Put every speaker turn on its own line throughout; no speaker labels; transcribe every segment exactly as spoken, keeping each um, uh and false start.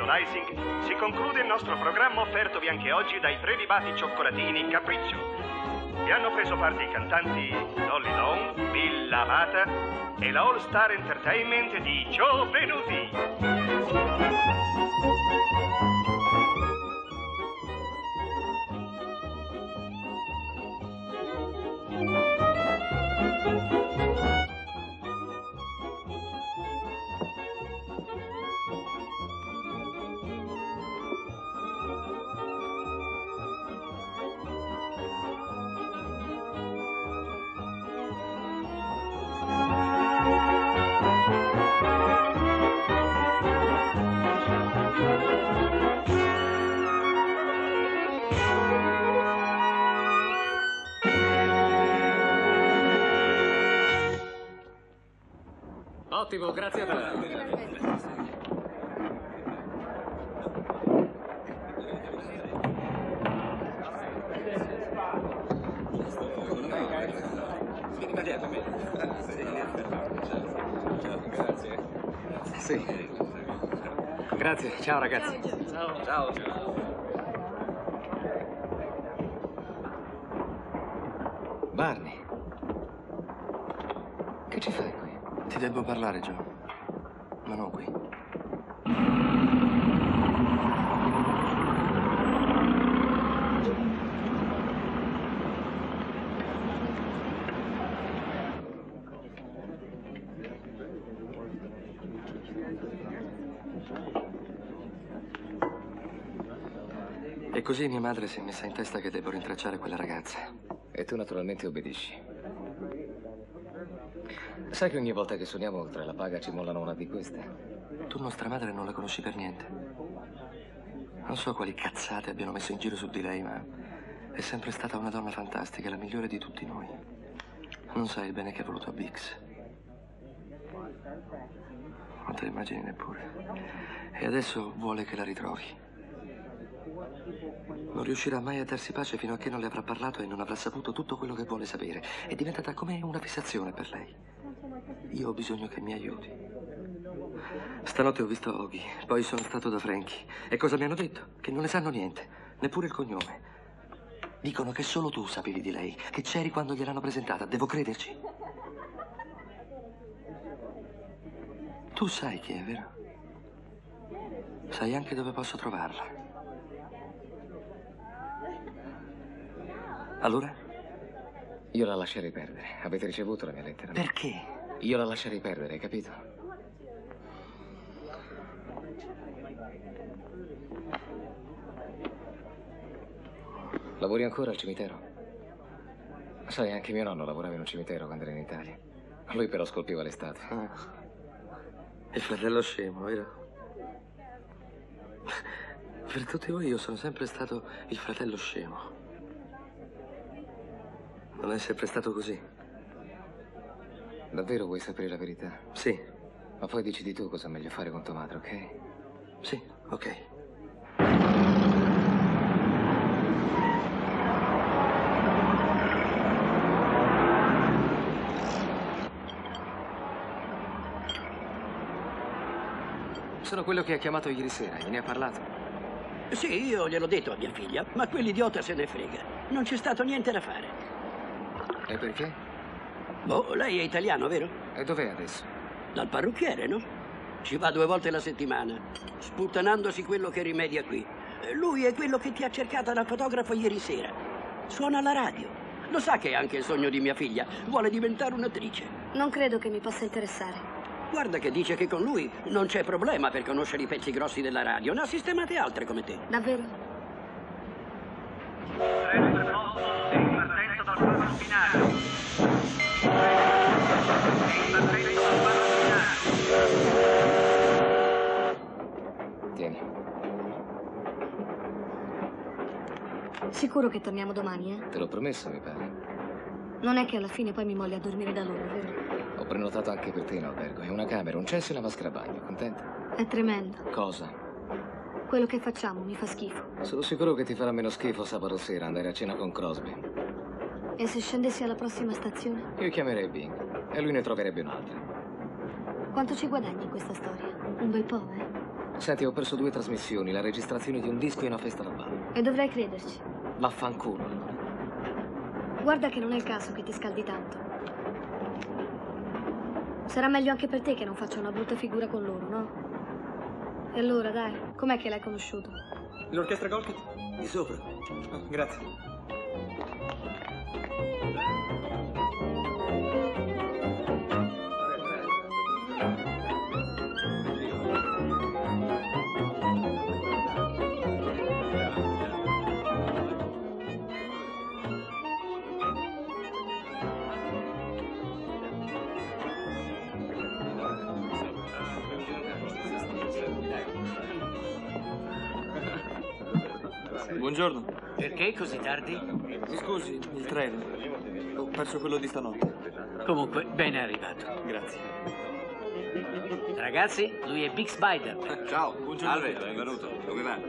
Socializing, si conclude il nostro programma offertovi anche oggi dai prelibati cioccolatini Capriccio. Vi hanno preso parte i cantanti Dolly Dawn, Bill Lavata e la All Star Entertainment di Joe Venuti.
Ottimo, grazie a te. Sì. Grazie, ciao ragazzi. Ciao. Ciao. Barney. Che ci fai qui?
Ti devo parlare, Joe, ma non qui. E così mia madre si è messa in testa che devo rintracciare quella ragazza.
E tu naturalmente obbedisci. Sai che ogni volta che suoniamo oltre la paga ci mollano una di queste?
Tu nostra madre non la conosci per niente. Non so quali cazzate abbiano messo in giro su di lei, ma è sempre stata una donna fantastica, la migliore di tutti noi. Non sai il bene che ha voluto a Bix. Non te lo immagini neppure. E adesso vuole che la ritrovi. Non riuscirà mai a darsi pace fino a che non le avrà parlato e non avrà saputo tutto quello che vuole sapere. È diventata come una fissazione per lei. Io ho bisogno che mi aiuti. Stanotte ho visto Ogie, poi sono stato da Frankie. E cosa mi hanno detto? Che non ne sanno niente, neppure il cognome. Dicono che solo tu sapevi di lei, che c'eri quando gliel'hanno presentata. Devo crederci? Tu sai chi è, vero? Sai anche dove posso trovarla. Allora?
Io la lascerei perdere. Avete ricevuto la mia lettera?
Perché?
Io la lascerei perdere, hai capito? Lavori ancora al cimitero? Sai, anche mio nonno lavorava in un cimitero quando era in Italia. Lui però scolpiva le statue.
Ah. Il fratello scemo, vero? Per tutti voi io sono sempre stato il fratello scemo. Non è sempre stato così.
Davvero vuoi sapere la verità?
Sì.
Ma poi decidi tu cosa è meglio fare con tua madre, ok?
Sì, ok.
Sono quello che ha chiamato ieri sera, gliene ha parlato?
Sì, io gliel'ho detto a mia figlia, ma quell'idiota se ne frega. Non c'è stato niente da fare.
E perché?
Boh, lei è italiano, vero?
E dov'è adesso?
Dal parrucchiere, no? Ci va due volte alla settimana, sputtanandosi quello che rimedia qui. Lui è quello che ti ha cercata dal fotografo ieri sera. Suona alla radio. Lo sa che è anche il sogno di mia figlia. Vuole diventare un'attrice.
Non credo che mi possa interessare.
Guarda che dice che con lui non c'è problema per conoscere i pezzi grossi della radio. Ne ha sistemate altre come te.
Davvero?
Treno del mondo, in partenza dal quarto finale. In partenza dal quarto finale.
Tieni.
Sicuro che torniamo domani, eh?
Te l'ho promesso, mi pare.
Non è che alla fine poi mi molli a dormire da loro, vero?
Ho prenotato anche per te in albergo. È una camera, un cesso e una vasca a bagno. Contenta?
È tremendo.
Cosa?
Quello che facciamo mi fa schifo.
Sono sicuro che ti farà meno schifo sabato sera andare a cena con Crosby.
E se scendessi alla prossima stazione?
Io chiamerei Bing e lui ne troverebbe un'altra.
Quanto ci guadagni in questa storia? Un bel po', eh?
Senti, ho perso due trasmissioni, la registrazione di un disco e una festa da bar.
E dovrei crederci.
Vaffanculo.
Guarda che non è il caso che ti scaldi tanto. Sarà meglio anche per te che non faccia una brutta figura con loro, no? E allora, dai, com'è che l'hai conosciuto?
L'orchestra Colkit?
Di sopra.
Oh, grazie. Buongiorno.
Perché così tardi?
Mi scusi, il treno. Ho perso quello di stanotte.
Comunque, ben arrivato.
Grazie.
Ragazzi, lui è Big Spider.
Ciao, buongiorno. Salve, benvenuto. Dove va?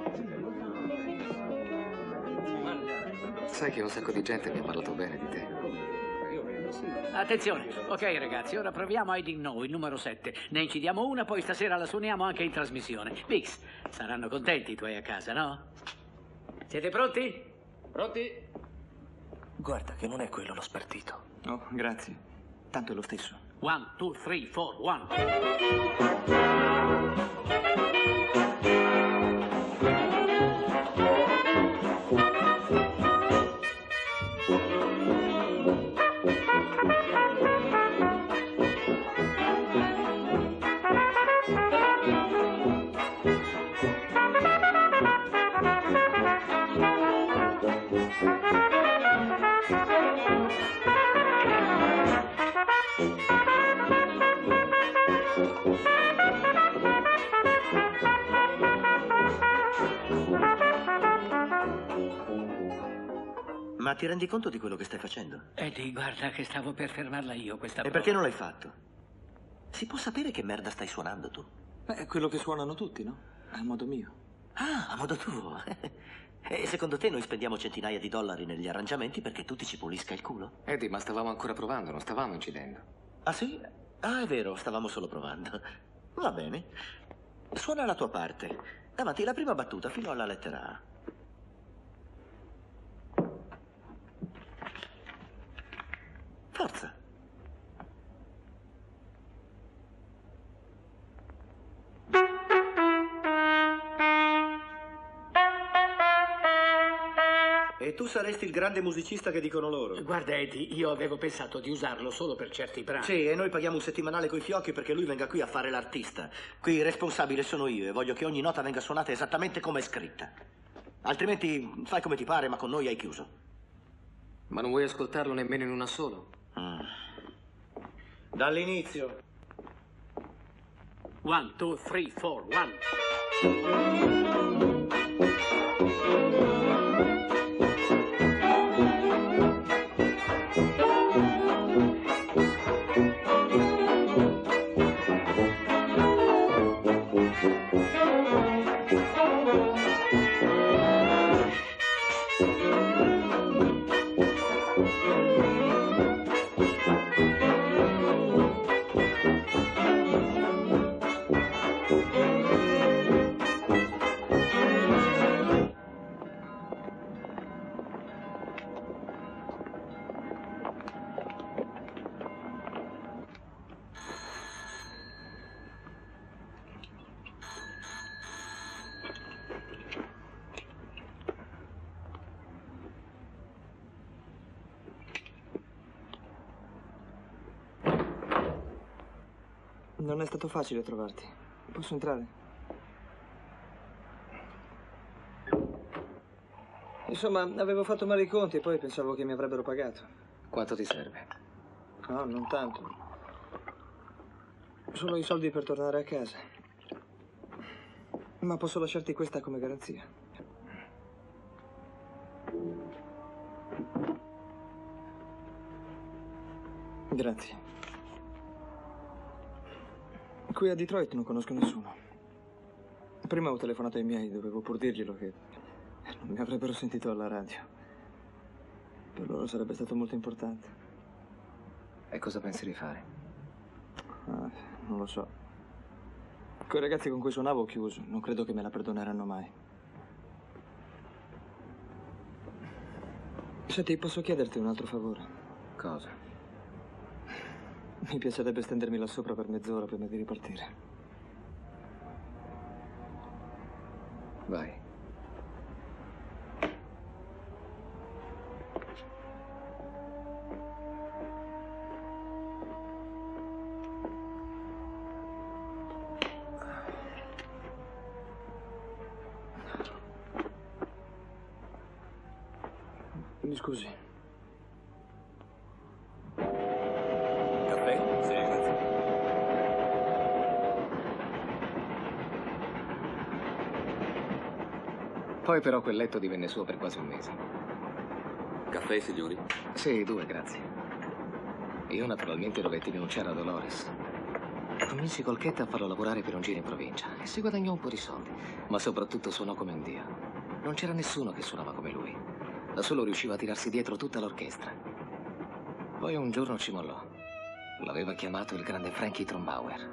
Sai che un sacco di gente mi ha parlato bene di te.
Attenzione. Ok, ragazzi, ora proviamo I Didn't Know, il numero sette. Ne incidiamo una, poi stasera la suoniamo anche in trasmissione. Bix, saranno contenti i tuoi a casa, no? Siete pronti?
Pronti?
Guarda che non è quello lo spartito.
Oh, grazie. Tanto è lo stesso.
One, two, three, four, one.
Ma ti rendi conto di quello che stai facendo?
Eddie, guarda che stavo per fermarla io questa
E
prova.
perché non l'hai fatto? Si può sapere che merda stai suonando tu?
Beh, è quello che suonano tutti, no? A modo mio.
Ah, a modo tuo. E secondo te noi spendiamo centinaia di dollari negli arrangiamenti perché tu ti ci pulisca il culo?
Eddie, ma stavamo ancora provando, non stavamo incidendo.
Ah sì? Ah, è vero, stavamo solo provando. Va bene. Suona la tua parte. Davanti alla prima battuta fino alla lettera A. Forza. E tu saresti il grande musicista che dicono loro.
Guarda, Eddie, io avevo pensato di usarlo solo per certi brani.
Sì, e noi paghiamo un settimanale coi fiocchi perché lui venga qui a fare l'artista. Qui il responsabile sono io e voglio che ogni nota venga suonata esattamente come è scritta. Altrimenti fai come ti pare, ma con noi hai chiuso.
Ma non vuoi ascoltarlo nemmeno in una solo?
Mm. Dall'inizio.
One, two, three, four, one.
Non è stato facile trovarti. Posso entrare? Insomma, avevo fatto male i conti e poi pensavo che mi avrebbero pagato.
Quanto ti serve?
No, non tanto. Solo i soldi per tornare a casa. Ma posso lasciarti questa come garanzia. Grazie. Qui a Detroit non conosco nessuno. Prima ho telefonato ai miei, dovevo pur dirglielo che non mi avrebbero sentito alla radio. Per loro sarebbe stato molto importante.
E cosa pensi di fare?
Ah, non lo so. Coi ragazzi con cui suonavo ho chiuso. Non credo che me la perdoneranno mai. Senti, posso chiederti un altro favore?
Cosa?
Mi piacerebbe stendermi là sopra per mezz'ora prima di ripartire.
Vai.
Mi scusi.
Caffè? Sì, grazie.
Poi però quel letto divenne suo per quasi un mese.
Caffè, signori?
Sì, due, grazie. Io naturalmente dovetti rinunciare a Dolores. Convinsi Colchetta a farlo lavorare per un giro in provincia e si guadagnò un po' di soldi, ma soprattutto suonò come un dio. Non c'era nessuno che suonava come lui. Da solo riusciva a tirarsi dietro tutta l'orchestra. Poi un giorno ci mollò. L'aveva chiamato il grande Frankie Trombauer.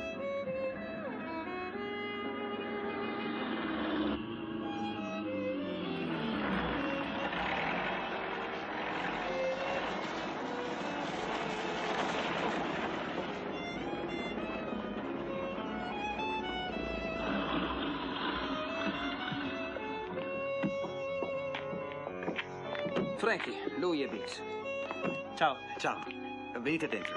Frankie, lui è Biggs.
Ciao.
Ciao, venite dentro.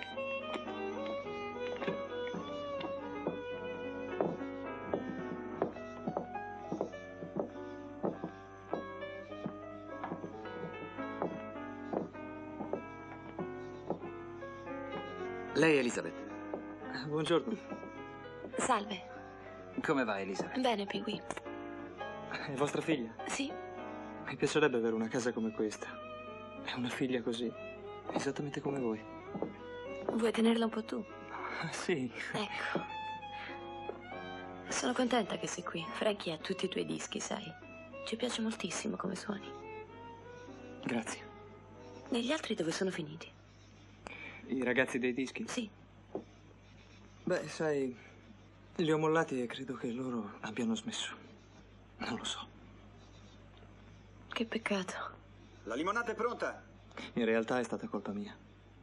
Lei è Elizabeth.
Buongiorno.
Salve.
Come va, Elizabeth?
Bene, Pee-wee.
È vostra figlia?
Sì?
Mi piacerebbe avere una casa come questa. E una figlia così. Esattamente come voi.
Vuoi tenerla un po' tu?
Sì.
Ecco. Sono contenta che sei qui. Frankie ha tutti i tuoi dischi, sai. Ci piace moltissimo come suoni.
Grazie.
E gli altri dove sono finiti?
I ragazzi dei dischi?
Sì.
Beh, sai, li ho mollati e credo che loro abbiano smesso. Non lo so.
Che peccato.
La limonata è pronta.
In realtà è stata colpa mia.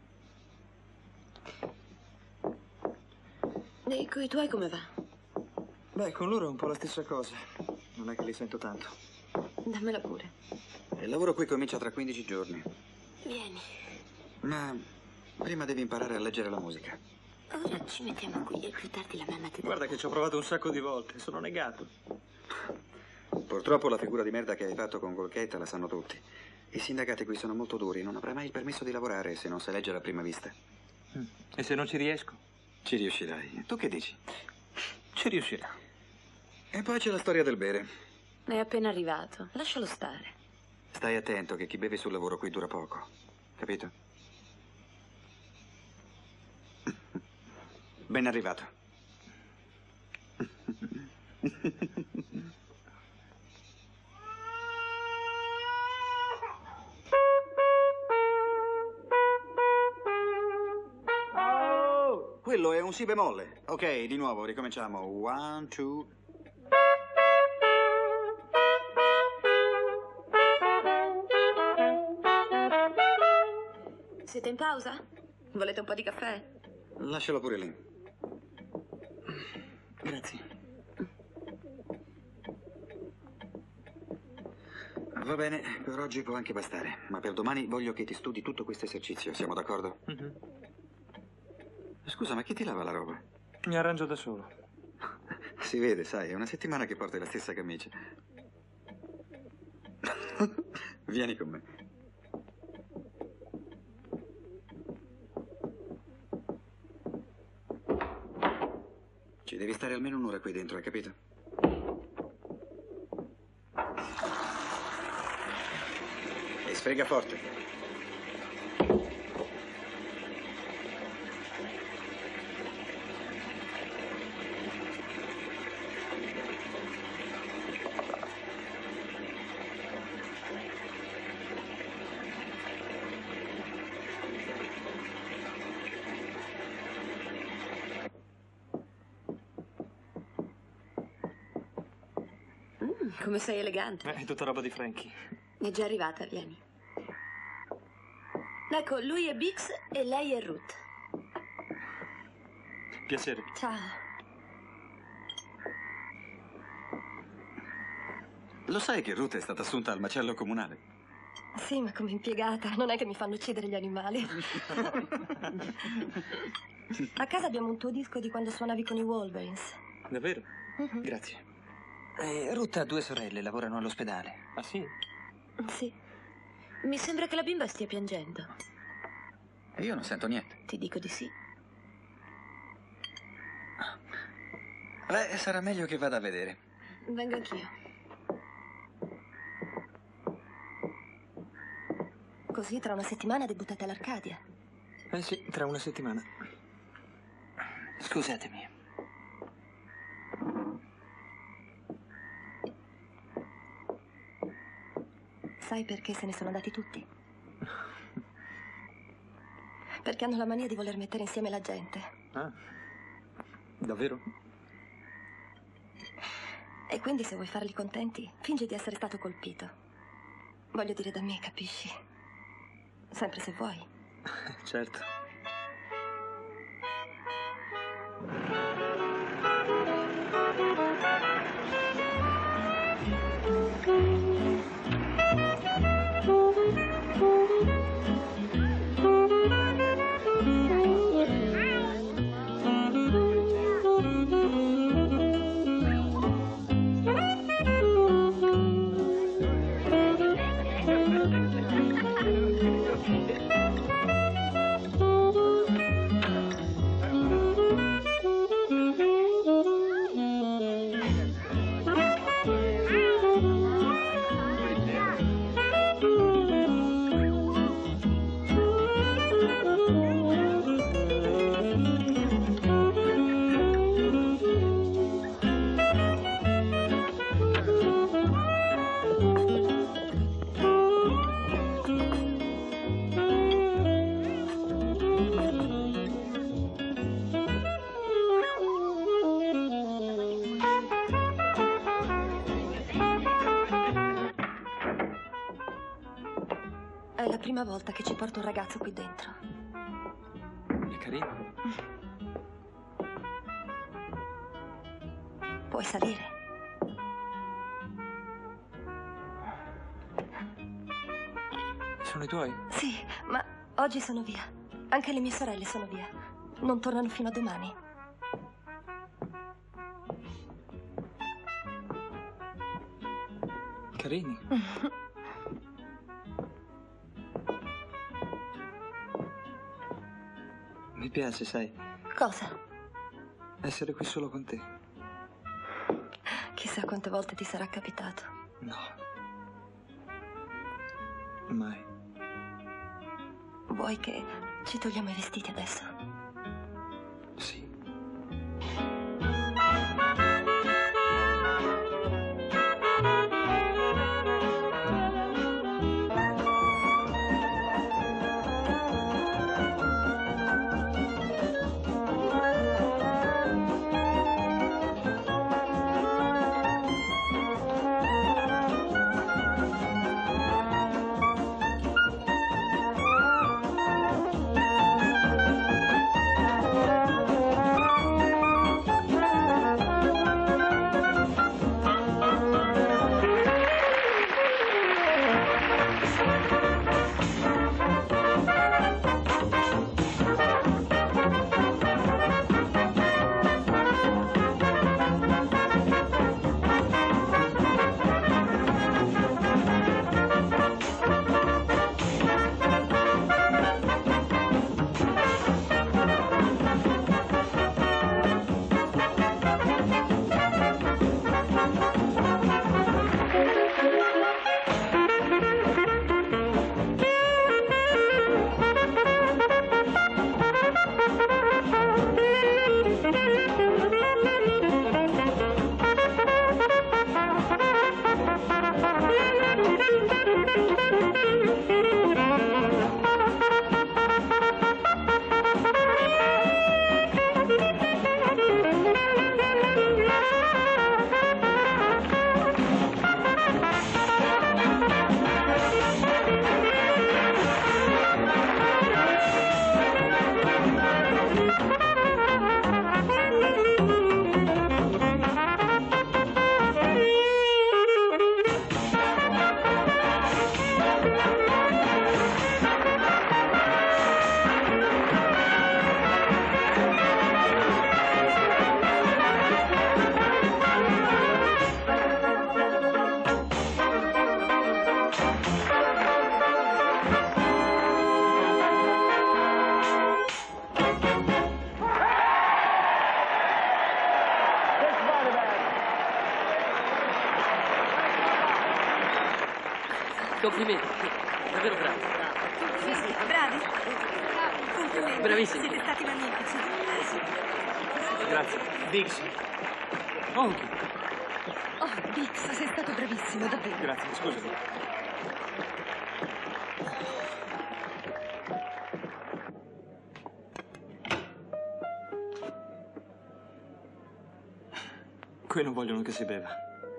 E coi tuoi come va?
Beh, con loro è un po' la stessa cosa. Non è che li sento tanto.
Dammela pure.
Il lavoro qui comincia tra quindici giorni.
Vieni.
Ma prima devi imparare a leggere la musica.
Ora ci mettiamo qui e più tardi la mamma ti dà.
Guarda che ci ho provato un sacco di volte. Sono negato.
Purtroppo la figura di merda che hai fatto con Colchetta la sanno tutti. I sindacati qui sono molto duri. Non avrai mai il permesso di lavorare se non sai leggere a prima vista.
Mm. E se non ci riesco?
Ci riuscirai. Tu che dici?
Ci riuscirò.
E poi c'è la storia del bere.
È appena arrivato. Lascialo stare.
Stai attento che chi beve sul lavoro qui dura poco. Capito? Ben arrivato. Quello è un si bemolle. Ok, di nuovo, ricominciamo. One, two.
Siete in pausa? Volete un po' di caffè?
Lascialo pure lì.
Grazie.
Va bene, per oggi può anche bastare. Ma per domani voglio che ti studi tutto questo esercizio. Siamo d'accordo?
Mm-hmm.
Scusa, ma chi ti lava la roba?
Mi arrangio da solo.
Si vede, sai, è una settimana che porti la stessa camicia. Vieni con me. Ci devi stare almeno un'ora qui dentro, hai capito? E sfrega forte.
come sei elegante.
Eh, è tutta roba di Frankie.
È già arrivata, vieni. Ecco, lui è Bix e lei è Ruth.
Piacere.
Ciao.
Lo sai che Ruth è stata assunta al macello comunale?
Sì, ma come impiegata. Non è che mi fanno uccidere gli animali. A casa abbiamo un tuo disco di quando suonavi con i Wolverines.
Davvero?
Uh-huh.
Grazie.
Eh, Ruth ha due sorelle, lavorano all'ospedale.
Ah, sì?
Sì.
Mi sembra che la bimba stia piangendo.
E io non sento niente.
Ti dico di sì.
Beh, sarà meglio che vada a vedere.
Vengo anch'io. Così tra una settimana debuttate all'Arcadia.
Eh sì, tra una settimana.
Scusatemi.
Sai perché se ne sono andati tutti? Perché hanno la mania di voler mettere insieme la gente.
Ah, davvero?
E quindi se vuoi farli contenti, fingi di essere stato colpito. Voglio dire da me, capisci? Sempre se vuoi.
Certo.
È la prima volta che ci porto un ragazzo qui dentro.
È carino.
Puoi salire.
Sono i tuoi?
Sì, ma oggi sono via. Anche le mie sorelle sono via. Non tornano fino a domani.
Carini. Mi piace, sai,
Cosa?
essere qui solo con te.
Chissà quante volte ti sarà capitato.
No. Mai.
Vuoi che ci togliamo i vestiti adesso?
Sì.
Complimenti. Davvero bravi.
Sì, sì, bravi. Complimenti.
Bravissimi.
Siete stati magnifici. Eh, sì.
Grazie. Biggs. Oghi.
Oh, Biggs, sei stato bravissimo, davvero.
Grazie, scusami. Qui non vogliono che si beva.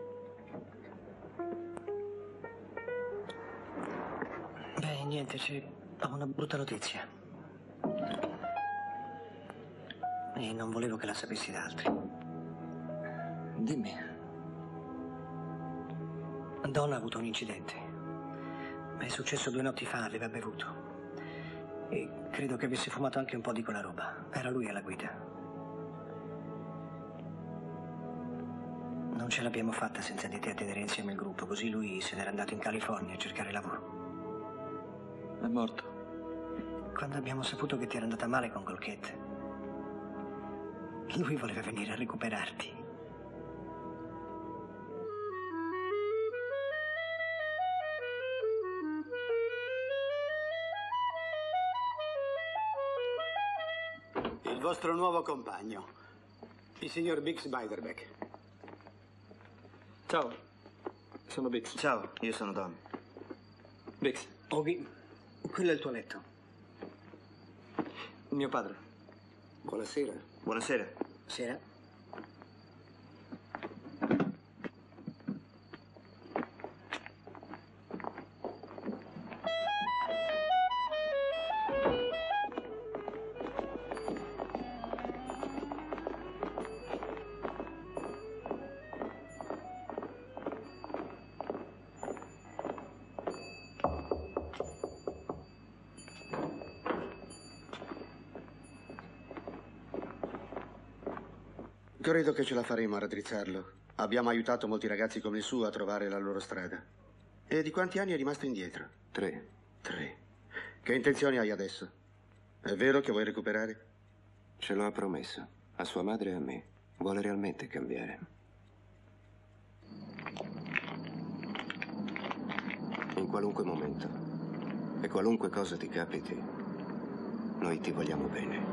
Beh, niente, c'è ho una brutta notizia. E non volevo che la sapessi da altri.
Dimmi.
Donna ha avuto un incidente. È successo due notti fa, aveva bevuto. E credo che avesse fumato anche un po' di quella roba. Era lui alla guida. Non ce l'abbiamo fatta senza di te a tenere insieme il gruppo, così lui se n'era andato in California a cercare lavoro.
È morto.
Quando abbiamo saputo che ti era andata male con Colchette, lui voleva venire a recuperarti.
Il vostro nuovo compagno, il signor Biggs Beiderbecke.
Ciao, sono Biggs.
Ciao, io sono Don.
Biggs.
Oghi, quello è il tuo letto.
Mio padre.
Buonasera.
Buonasera.
Sera.
Credo che ce la faremo a raddrizzarlo. Abbiamo aiutato molti ragazzi come il suo a trovare la loro strada. E di quanti anni è rimasto indietro?
Tre.
Tre. Che intenzioni hai adesso? È vero che vuoi recuperare?
Ce lo ha promesso. A sua madre e a me. Vuole realmente cambiare. In qualunque momento e qualunque cosa ti capiti, noi ti vogliamo bene.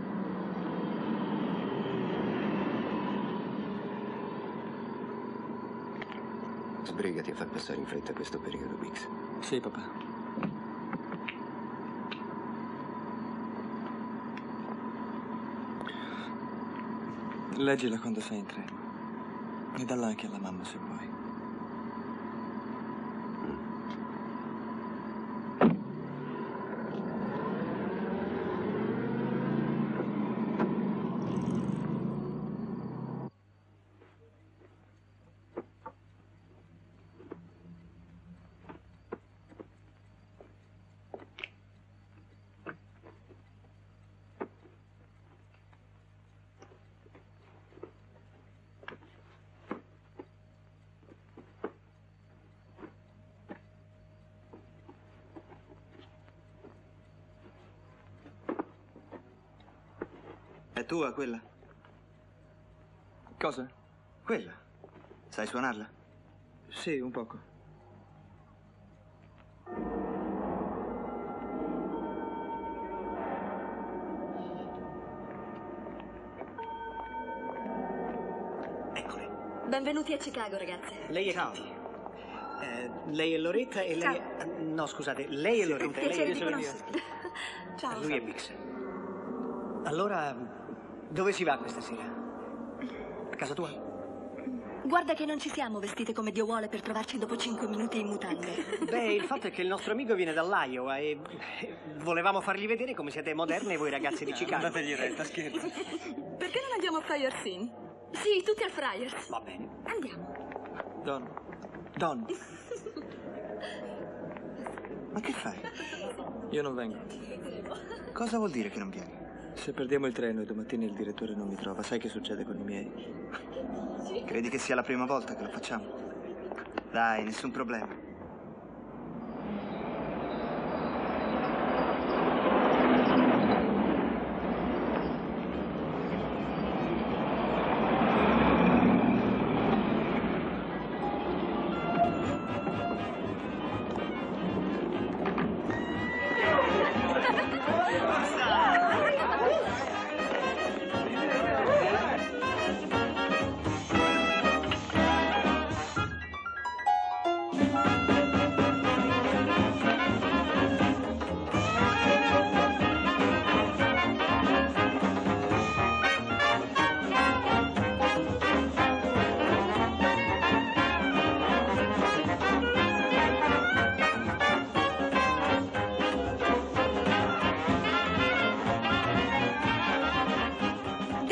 Sbrigati a far passare in fretta questo periodo, Biggs.
Sì, papà. Leggila quando sei in treno. E dalla anche alla mamma se vuoi.
È tua quella?
Cosa?
Quella. Sai suonarla?
Sì, un poco.
Eccole.
Benvenuti a Chicago, ragazze.
Lei è
Ciao.
Kitty. Eh, lei è Loretta e lei
Ciao.
è... No, scusate, lei è Loretta e lei
Piacere
è...
di conoscerti. Ciao.
Lui è Biggs. Allora, dove si va questa sera? A casa tua?
Guarda che non ci siamo vestite come Dio vuole per trovarci dopo cinque minuti in mutande.
Beh, il fatto è che il nostro amico viene dall'Iowa e volevamo fargli vedere come siete moderne voi ragazzi di Chicago.
Dategli retta, scherzo.
Perché non andiamo a Friars Inn? Sì, tutti al Friars.
Va bene.
Andiamo.
Don. Don.
Ma che fai?
Io non vengo.
Cosa vuol dire che non vieni?
Se perdiamo il treno e domattina il direttore non mi trova, sai che succede con i miei?
Credi che sia la prima volta che lo facciamo? Dai, nessun problema.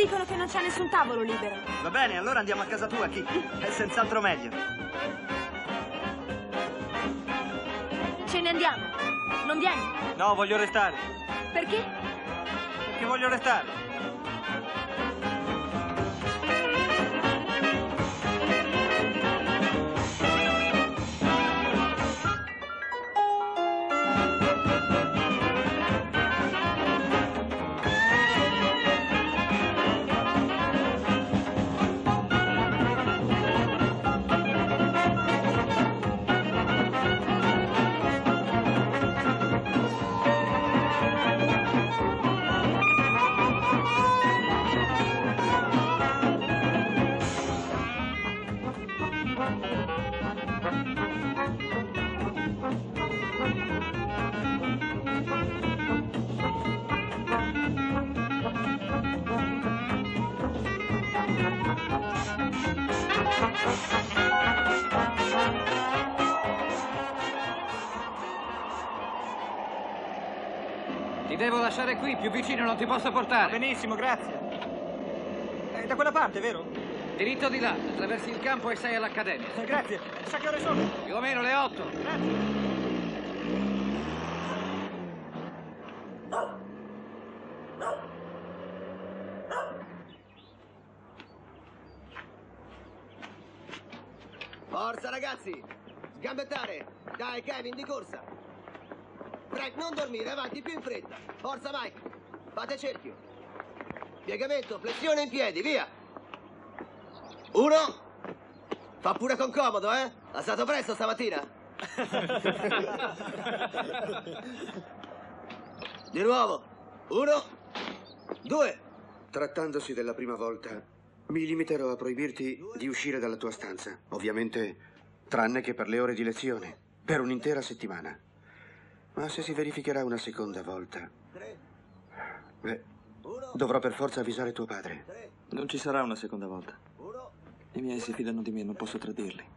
dicono che non c'è nessun tavolo libero.
Va bene, allora andiamo a casa tua, Kiki. È senz'altro meglio.
Ce ne andiamo. Non vieni?
No, voglio restare.
Perché?
Perché voglio restare.
Ti devo lasciare qui, più vicino non ti posso portare.
Va benissimo, grazie. È da quella parte, vero?
Diritto di là, attraversi il campo e sei all'accademia.
Eh, grazie. Sa che ore sono?
Più o meno le otto.
Grazie.
Forza ragazzi, sgambettare. Dai Kevin, di corsa. Frank, non dormire, avanti, più in fretta. Forza Mike, fate cerchio. Piegamento, flessione in piedi, via. Uno. Fa pure con comodo, eh? Ha stato presto stamattina? Di nuovo. Uno. Due.
Trattandosi della prima volta, mi limiterò a proibirti di uscire dalla tua stanza. Ovviamente, tranne che per le ore di lezione, per un'intera settimana. Ma se si verificherà una seconda volta, beh, dovrò per forza avvisare tuo padre.
Non ci sarà una seconda volta. I miei si fidano di me, non posso tradirli.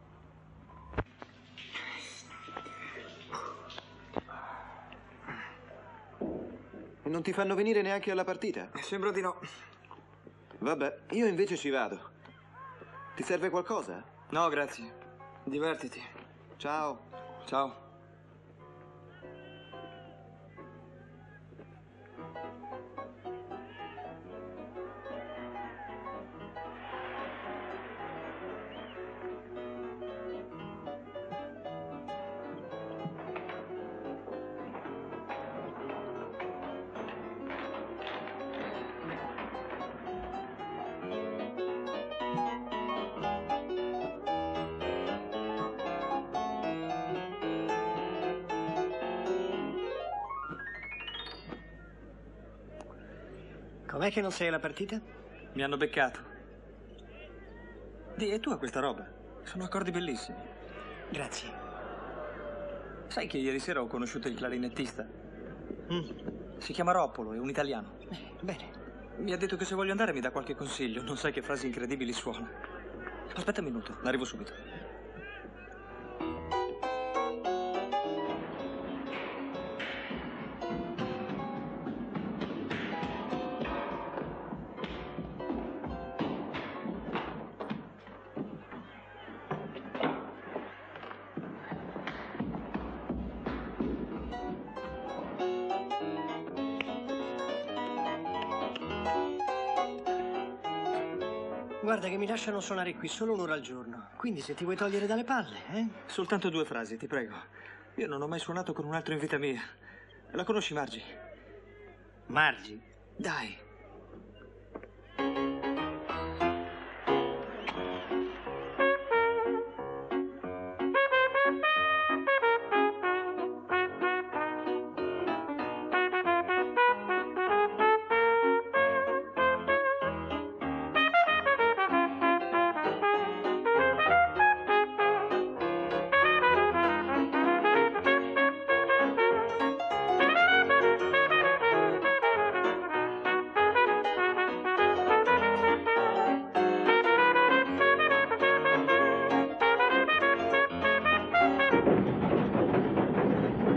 E non ti fanno venire neanche alla partita?
Sembra di no.
Vabbè, io invece ci vado. Ti serve qualcosa?
No, grazie. Divertiti.
Ciao.
Ciao.
Com'è che non sei alla partita?
Mi hanno beccato. Dì, e tu a questa roba? Sono accordi bellissimi.
Grazie.
Sai che ieri sera ho conosciuto il clarinettista? Mm. Si chiama Roppolo, è un italiano.
Eh, bene.
Mi ha detto che se voglio andare mi dà qualche consiglio. Non sai che frasi incredibili suona. Aspetta un minuto, arrivo subito.
Guarda che mi lasciano suonare qui solo un'ora al giorno. Quindi se ti vuoi togliere dalle palle, eh?
Soltanto due frasi, ti prego. Io non ho mai suonato con un altro in vita mia. La conosci, Margie?
Margie?
Dai.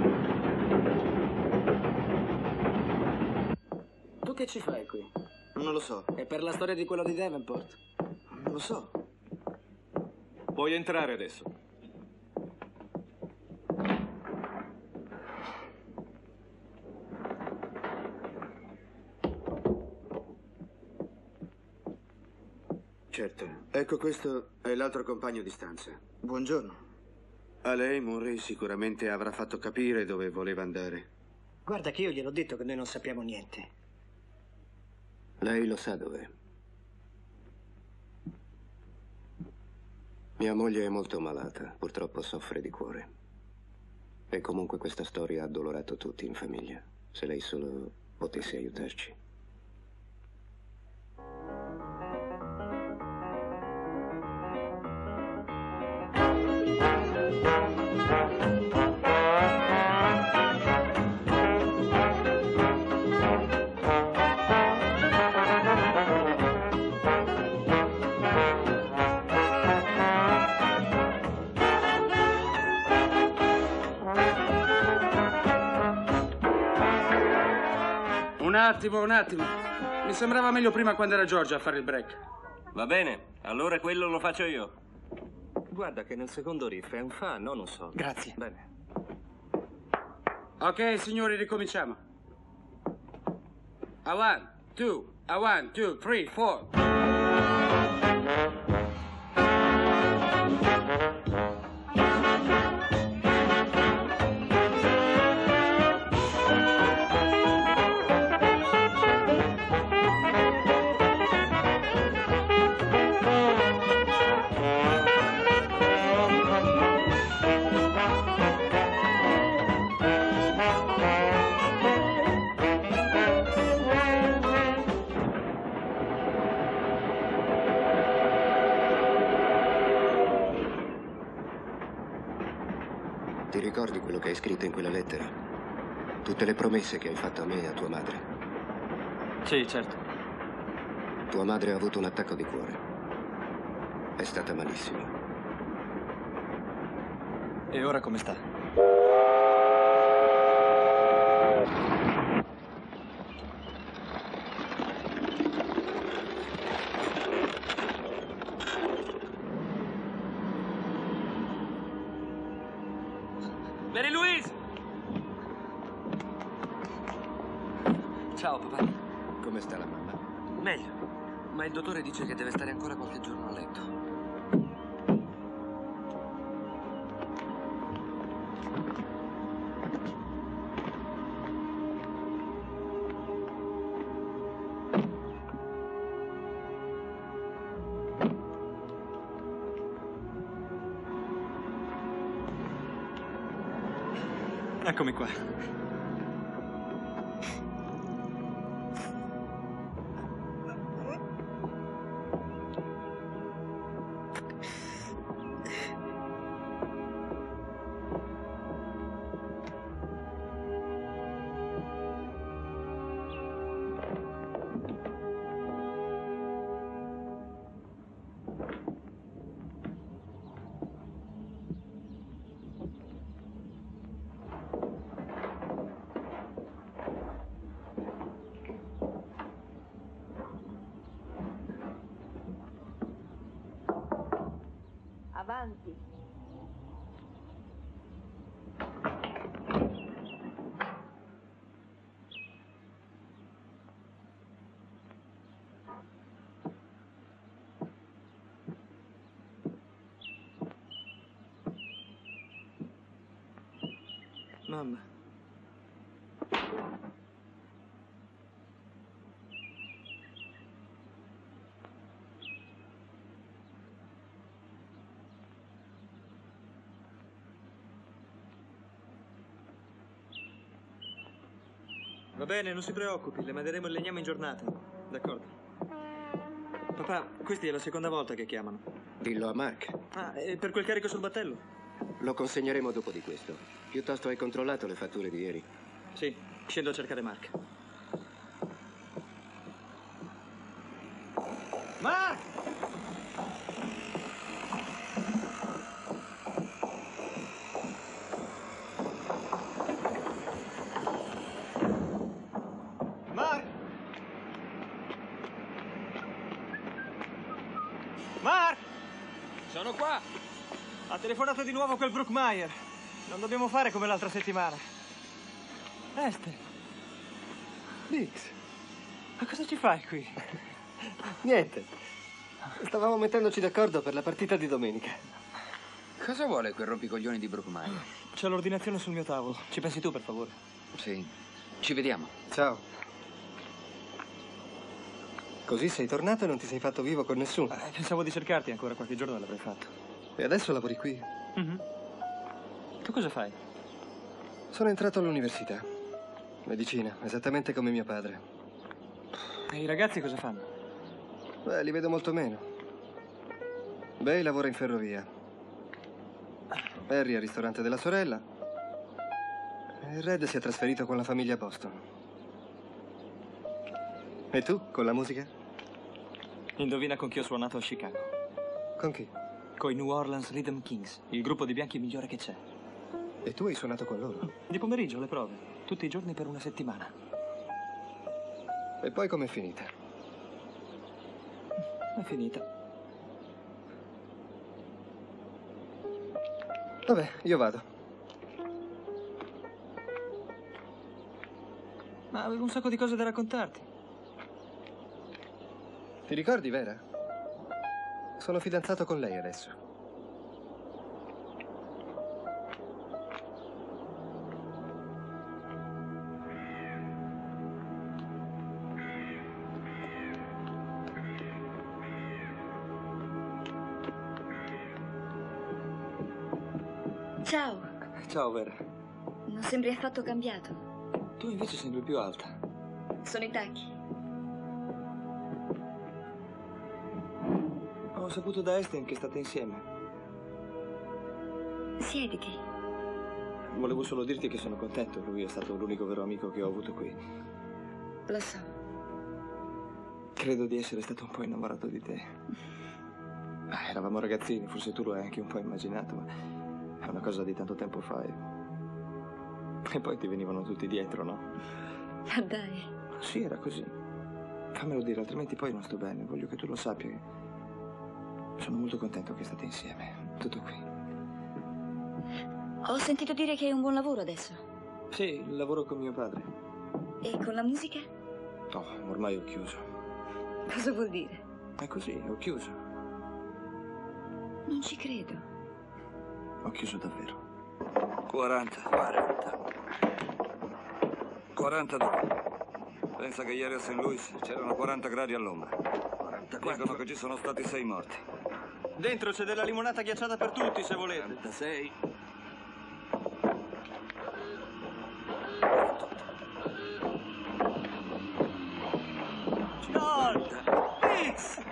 Che ci fai qui? Non
non lo so.
E per la storia di quello di Davenport?
Non lo so.
Puoi entrare adesso.
Certo. Ecco, questo è l'altro compagno di stanza.
Buongiorno.
A lei Murray sicuramente avrà fatto capire dove voleva andare.
Guarda che io gliel'ho detto che noi non sappiamo niente.
Lei lo sa dov'è. Mia moglie è molto malata, purtroppo soffre di cuore. E comunque questa storia ha addolorato tutti in famiglia. Se lei solo potesse aiutarci.
Un attimo, un attimo. Mi sembrava meglio prima quando era Giorgia a fare il break.
Va bene, allora quello lo faccio io.
Guarda che nel secondo riff è un fa, non un sol.
Grazie.
Bene.
Ok, signori, ricominciamo. A one, two, a one, two, three, four.
Ti ricordi quello che hai scritto in quella lettera? Tutte le promesse che hai fatto a me e a tua madre.
Sì, certo.
Tua madre ha avuto un attacco di cuore. È stata malissima.
E ora come sta?
Mary Louise!
Ciao, papà. Come sta la mamma?
Meglio.
Ma il dottore dice che deve stare ancora qualche giorno a letto.
Eccomi qua.
Avanti.
Mamma. Va bene, non si preoccupi, le manderemo il legname in giornata. D'accordo. Papà, questa è la seconda volta che chiamano.
Dillo a Mark.
Ah, e per quel carico sul battello?
Lo consegneremo dopo di questo. Piuttosto hai controllato le fatture di ieri?
Sì, scendo a cercare Mark. Mark! Mark! Mark!
Sono qua!
Ha telefonato di nuovo quel Brookmeyer. Non dobbiamo fare come l'altra settimana. Esther. Biggs. Ma cosa ci fai qui?
Niente. Stavamo mettendoci d'accordo per la partita di domenica.
Cosa vuole quel rompicoglioni di Brookmeyer?
C'è l'ordinazione sul mio tavolo. Ci pensi tu, per favore?
Sì. Ci vediamo.
Ciao. Così sei tornato e non ti sei fatto vivo con nessuno.
Eh, pensavo di cercarti ancora qualche giorno, l'avrei fatto.
E adesso lavori qui?
Mm-hmm. Tu cosa fai?
Sono entrato all'università. Medicina, esattamente come mio padre.
E i ragazzi cosa fanno?
Beh, li vedo molto meno. Bay lavora in ferrovia. Harry al ristorante della sorella. E Red si è trasferito con la famiglia a Boston. E tu, con la musica?
Indovina con chi ho suonato a Chicago.
Con chi?
Con i New Orleans Rhythm Kings, il gruppo di bianchi migliore che c'è.
E tu hai suonato con loro?
Di pomeriggio, le prove. Tutti i giorni per una settimana.
E poi com'è finita?
È finita.
Vabbè, io vado.
Ma avevo un sacco di cose da raccontarti.
Ti ricordi, Vera? Sono fidanzato con lei adesso.
Ciao.
Ciao, Vera.
Non sembri affatto cambiato.
Tu invece sembri più alta.
Sono i tacchi.
Ho saputo da Einstein che state insieme.
Siediti.
Volevo solo dirti che sono contento. Lui è stato l'unico vero amico che ho avuto qui.
Lo so.
Credo di essere stato un po' innamorato di te. Ah, eravamo ragazzini, forse tu lo hai anche un po' immaginato, ma è una cosa di tanto tempo fa. E, e poi ti venivano tutti dietro, no?
Ma dai.
Sì, era così. Fammelo dire, altrimenti poi non sto bene. Voglio che tu lo sappia. Sono molto contento che state insieme. Tutto qui.
Ho sentito dire che hai un buon lavoro adesso.
Sì, lavoro con mio padre.
E con la musica?
No, ormai ho chiuso.
Cosa vuol dire?
È così, ho chiuso.
Non ci credo.
Ho chiuso davvero.
quaranta. quaranta. quarantadue. Pensa che ieri a Saint Louis c'erano quaranta gradi all'ombra. quarantaquattro. Dicono che ci sono stati sei morti.
Dentro c'è della limonata ghiacciata per tutti, se volete.
quarantasei.
cinquanta. Biggs!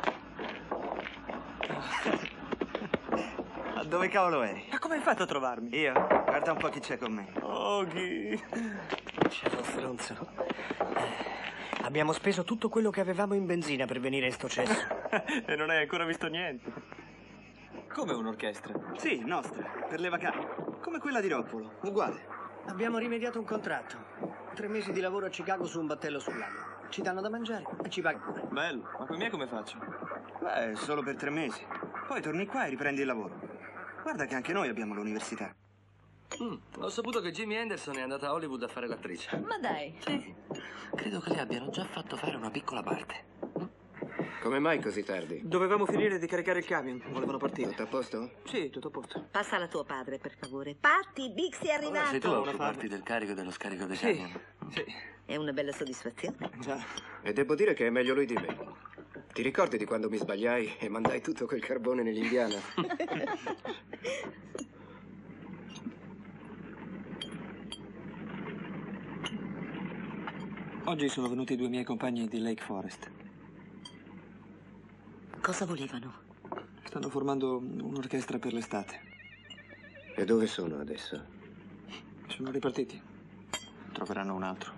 Dove cavolo eri? Ma come hai fatto a trovarmi?
Io? Guarda un po' chi c'è con me.
Oghi.
C'è lo stronzo. Abbiamo speso tutto quello che avevamo in benzina per venire in sto cesso.
E non hai ancora visto niente. Come un'orchestra?
Sì, nostra, per le vacanze. Come quella di Roppolo, uguale.
Abbiamo rimediato un contratto. Tre mesi di lavoro a Chicago su un battello sul lago. Ci danno da mangiare e ci pagano pure.
Bello, ma con i miei come faccio?
Beh, solo per tre mesi. Poi torni qua e riprendi il lavoro. Guarda che anche noi abbiamo l'università.
Mm, ho saputo che Jimi Henderson è andata a Hollywood a fare l'attrice.
Ma dai.
Sì. Credo che le abbiano già fatto fare una piccola parte.
Come mai così tardi?
Dovevamo finire di caricare il camion. Volevano partire.
Tutto a posto?
Sì, tutto a posto.
Passala a tuo padre, per favore. Patti, Biggs è arrivato.
Ora sei tu a occuparti del carico e dello scarico dei
Sì,
camion.
sì.
È una bella soddisfazione.
Già.
E devo dire che è meglio lui di me. Ti ricordi di quando mi sbagliai e mandai tutto quel carbone nell'Indiana?
Oggi sono venuti due miei compagni di Lake Forest.
Cosa volevano?
Stanno formando un'orchestra per l'estate.
E dove sono adesso?
Sono ripartiti. Troveranno un altro.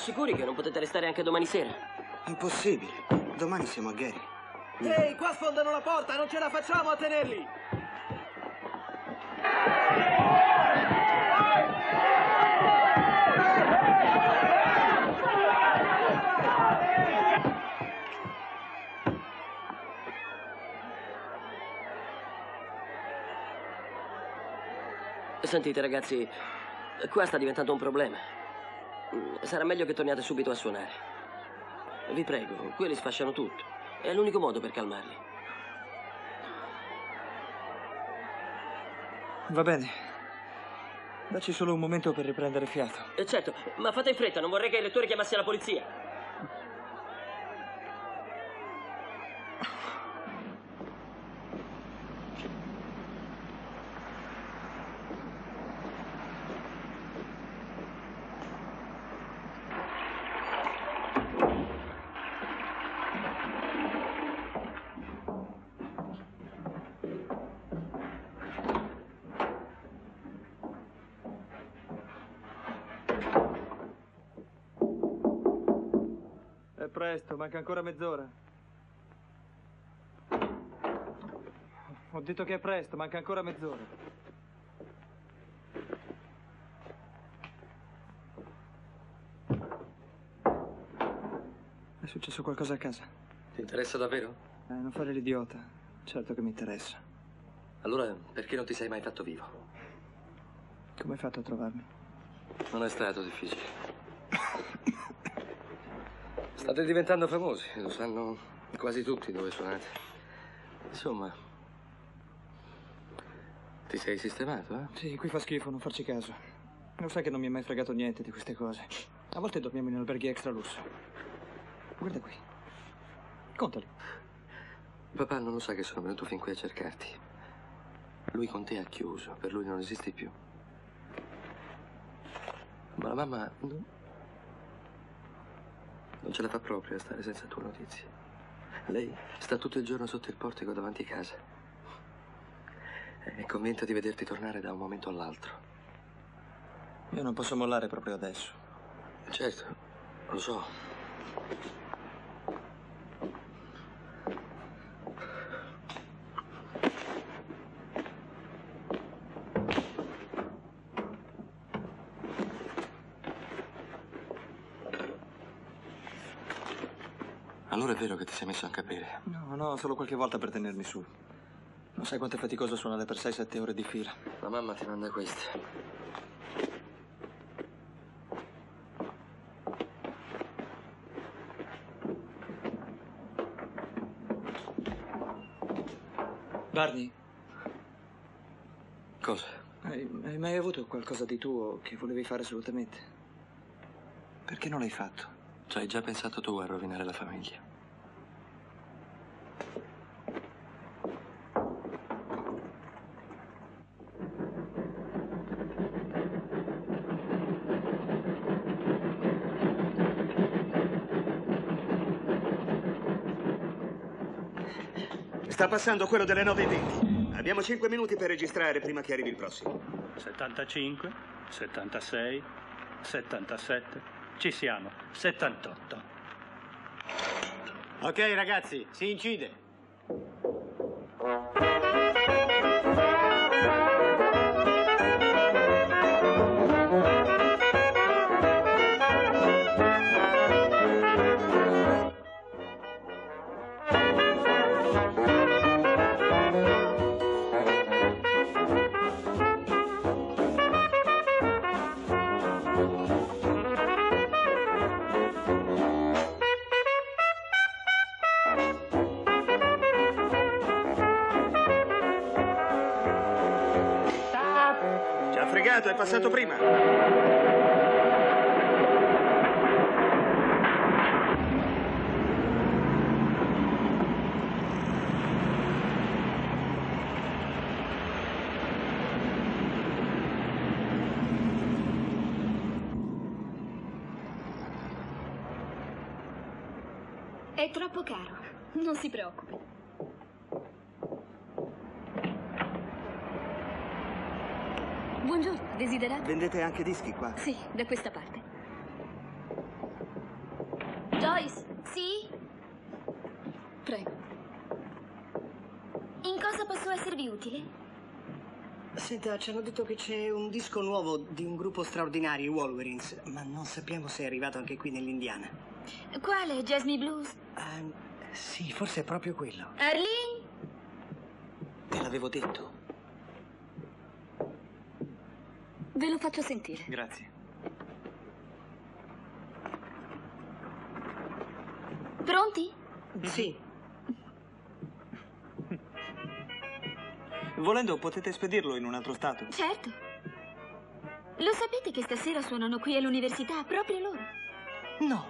Sicuri che non potete restare anche domani sera?
Impossibile. Domani siamo a Gary.
Ehi, qua sfondano la porta, non ce la facciamo a tenerli!
Sentite ragazzi, qua sta diventando un problema. Sarà meglio che torniate subito a suonare. Vi prego, quelli sfasciano tutto. È l'unico modo per calmarli.
Va bene. Dacci solo un momento per riprendere fiato.
Eh, certo, ma fate in fretta, non vorrei che il lettore chiamasse la polizia.
Presto, manca ancora mezz'ora. Ho detto che è presto, manca ancora mezz'ora. È successo qualcosa a casa?
Ti interessa davvero?
Eh, non fare l'idiota. Certo che mi interessa.
Allora, perché non ti sei mai fatto vivo?
Come hai fatto a trovarmi?
Non è stato difficile. State diventando famosi, lo sanno quasi tutti dove suonate. Insomma, ti sei sistemato, eh?
Sì, qui fa schifo, non farci caso. Lo sai che non mi è mai fregato niente di queste cose. A volte dormiamo in alberghi extra lusso. Guarda qui. Contali.
Papà non lo sa che sono venuto fin qui a cercarti. Lui con te ha chiuso, per lui non esisti più. Ma la mamma... No. Non ce la fa proprio a stare senza tue notizie. Lei sta tutto il giorno sotto il portico davanti a casa. È convinta di vederti tornare da un momento all'altro.
Io non posso mollare proprio adesso.
Certo, lo so. Allora è vero che ti sei messo anche a bere?
No, no, solo qualche volta per tenermi su. Non sai quanto è faticoso suonare per sei sette ore di fila.
La mamma ti manda queste.
Barney?
Cosa?
Hai, hai mai avuto qualcosa di tuo che volevi fare assolutamente? Perché non l'hai fatto?
Ci hai già pensato tu a rovinare la famiglia?
Sta passando quello delle nove e venti. Abbiamo cinque minuti per registrare prima che arrivi il prossimo.
settantacinque, settantasei, settantasette... Ci siamo, settantotto.
Ok ragazzi, si incide.
È passato prima.
È troppo caro. Non si preoccupi. Buongiorno, desidera?
Vendete anche dischi qua?
Sì, da questa parte.
Prego. In cosa posso esservi utile?
Senta, ci hanno detto che c'è un disco nuovo di un gruppo straordinario, i Wolverines, ma non sappiamo se è arrivato anche qui nell'Indiana.
Quale? Jasmine Blues?
Uh, sì, forse è proprio quello.
Arlene?
Te l'avevo detto.
Ve lo faccio sentire.
Grazie.
Pronti?
Sì.
Volendo potete spedirlo in un altro stato.
Certo. Lo sapete che stasera suonano qui all'università, proprio loro?
No.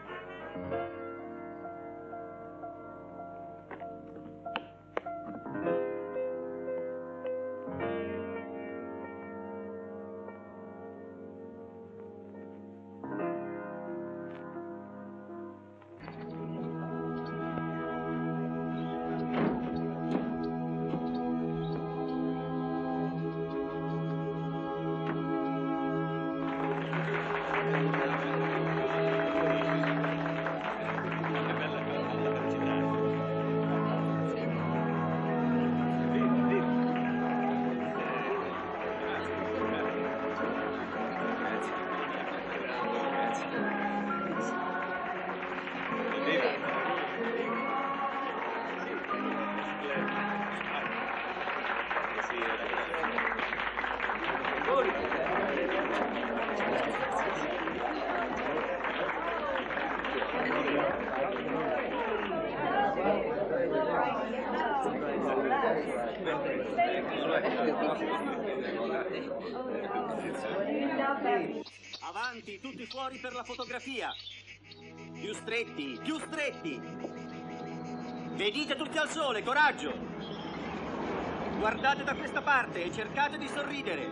Avanti, tutti fuori per la fotografia. Più stretti, più stretti. Vedite tutti al sole, coraggio. Guardate da questa parte e cercate di sorridere.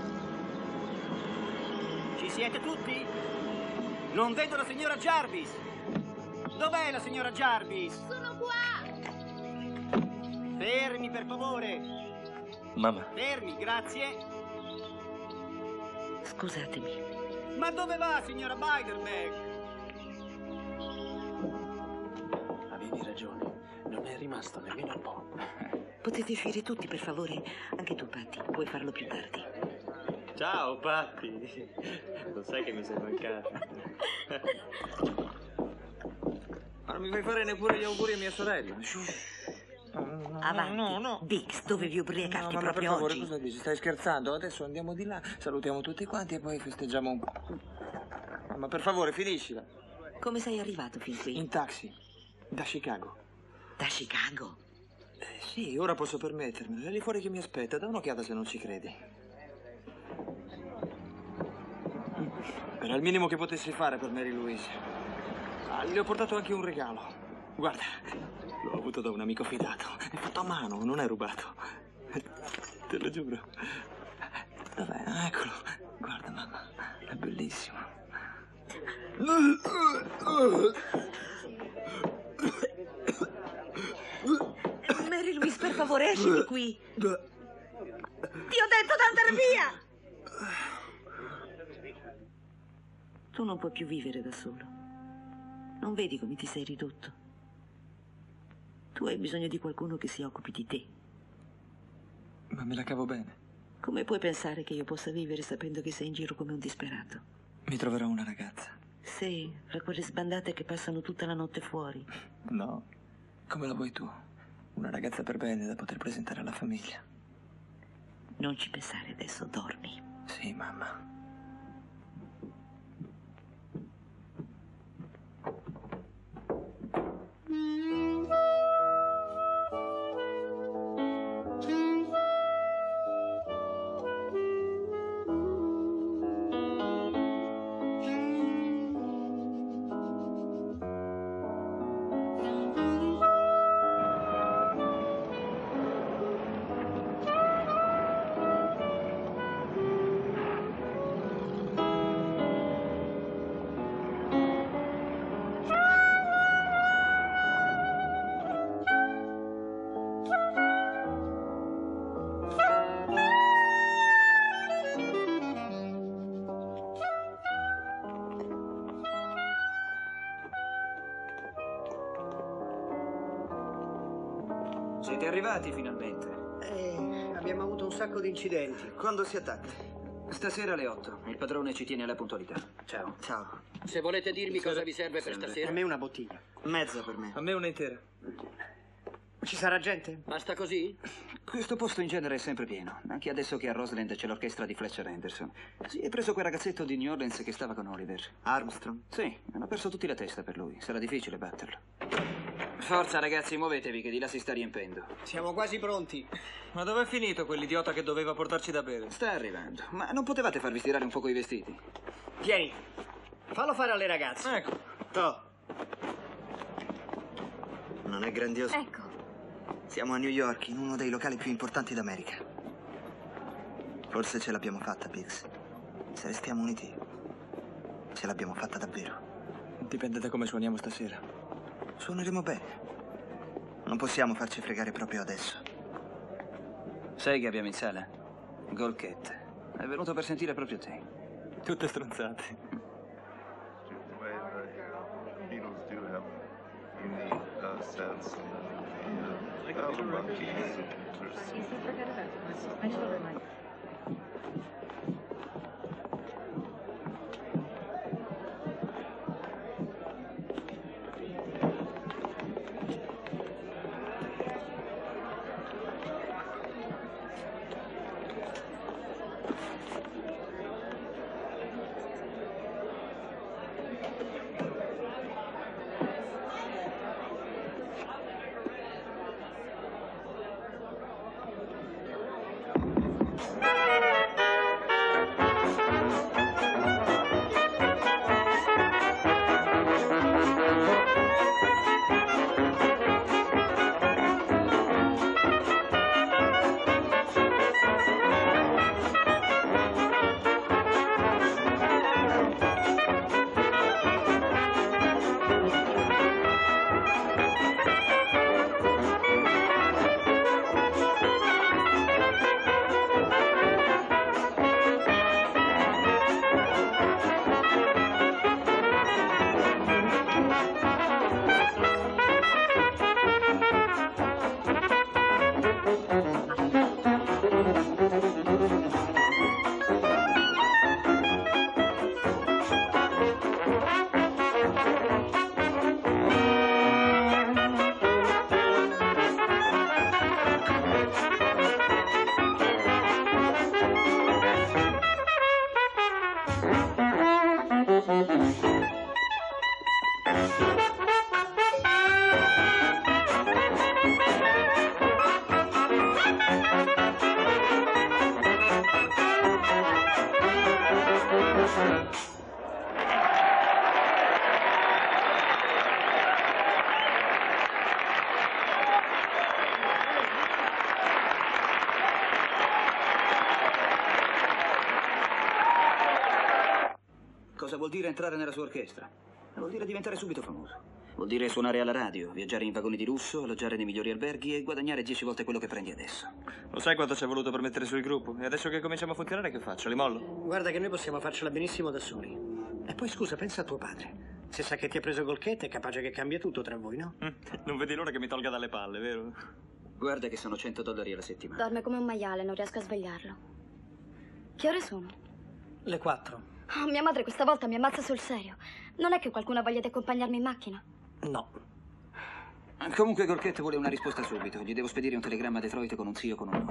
Ci siete tutti? Non vedo la signora Jarvis. Dov'è la signora Jarvis?
Sono qua!
Fermi, per favore.
Mamma.
Fermi, grazie.
Scusatemi.
Ma dove va, signora Biderbeck?
Avevi ragione, non è rimasto nemmeno un po'.
Potete uscire tutti, per favore? Anche tu, Patti, puoi farlo più tardi.
Ciao, Patti. Lo sai che mi sei mancata. Ma non mi fai fare neppure gli auguri a mia sorella.
Avanti.
No, no.
Bix, dovevi ubriacarti
No, ma
proprio
per favore,
oggi.
cosa dici? Stai scherzando? Adesso andiamo di là, salutiamo tutti quanti e poi festeggiamo un po'. Ma per favore, finiscila.
Come sei arrivato fin qui?
In taxi, da Chicago.
Da Chicago?
Eh, sì, ora posso permettermelo. È lì fuori che mi aspetta. Da un'occhiata se non ci credi. Era il minimo che potessi fare per Mary Louise. Ah, le ho portato anche un regalo. Guarda, l'ho avuto da un amico fidato. È fatto a mano, non è rubato. Te lo giuro. Dov'è? Ah, eccolo. Guarda, mamma, è bellissimo.
Mary Louise, per favore, esci di qui. Ti ho detto d'andare via! Tu non puoi più vivere da solo. Non vedi come ti sei ridotto? Tu hai bisogno di qualcuno che si occupi di te.
Ma me la cavo bene.
Come puoi pensare che io possa vivere sapendo che sei in giro come un disperato?
Mi troverò una ragazza.
Sì, fra quelle sbandate che passano tutta la notte fuori.
No, come la vuoi tu? Una ragazza per bene da poter presentare alla famiglia.
Non ci pensare adesso, dormi.
Sì, mamma.
Siete arrivati finalmente.
Eh, abbiamo avuto un sacco di incidenti. Quando si attacca?
Stasera alle otto. Il padrone ci tiene alla puntualità. Ciao.
Ciao.
Se volete dirmi cosa vi serve per stasera.
A me una bottiglia. Mezza per me.
A me una intera.
Ci sarà gente?
Basta così?
Questo posto in genere è sempre pieno. Anche adesso che a Roseland c'è l'orchestra di Fletcher Henderson. Sì, hai preso quel ragazzetto di New Orleans che stava con Oliver.
Armstrong?
Sì, hanno perso tutti la testa per lui. Sarà difficile batterlo. Forza ragazzi, muovetevi che di là si sta riempendo.
Siamo quasi pronti.
Ma dov'è finito quell'idiota che doveva portarci da bere?
Sta arrivando. Ma non potevate farvi stirare un poco i vestiti?
Tieni, fallo fare alle ragazze.
Ecco.
To. Non è grandioso?
Ecco.
Siamo a New York, in uno dei locali più importanti d'America. Forse ce l'abbiamo fatta, Biggs. Se restiamo uniti, ce l'abbiamo fatta davvero.
Dipende da come suoniamo stasera.
Suoneremo bene. Non possiamo farci fregare proprio adesso.
Sai che abbiamo in sala? Golket. È venuto per sentire proprio te.
Tutte stronzate.
Cosa vuol dire entrare nella sua orchestra? Vuol dire diventare subito famoso. Vuol dire suonare alla radio, viaggiare in vagoni di lusso, alloggiare nei migliori alberghi e guadagnare dieci volte quello che prendi adesso.
Lo sai quanto ci è voluto per mettere su il gruppo? E adesso che cominciamo a funzionare che faccio? Li mollo?
Guarda che noi possiamo farcela benissimo da soli. E poi scusa, pensa a tuo padre. Se sa che ti ha preso Golket è capace che cambia tutto tra voi, no?
Mm, non vedi l'ora che mi tolga dalle palle, vero?
Guarda che sono cento dollari alla settimana.
Dorme come un maiale, non riesco a svegliarlo. Che ore sono?
Le quattro.
Oh, mia madre questa volta mi ammazza sul serio. Non è che qualcuno voglia di accompagnarmi in macchina?
No.
Comunque Golket vuole una risposta subito. Gli devo spedire un telegramma a Detroit con un sì o con un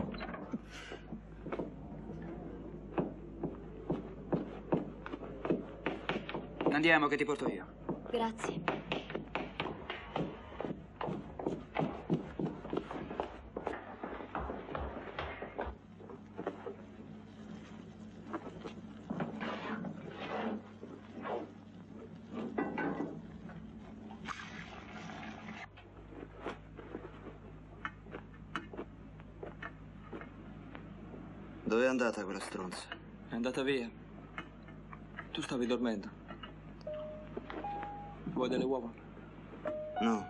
no. Andiamo che ti porto io.
Grazie.
Dove è andata quella stronza?
È andata via. Tu stavi dormendo. Vuoi delle uova?
No.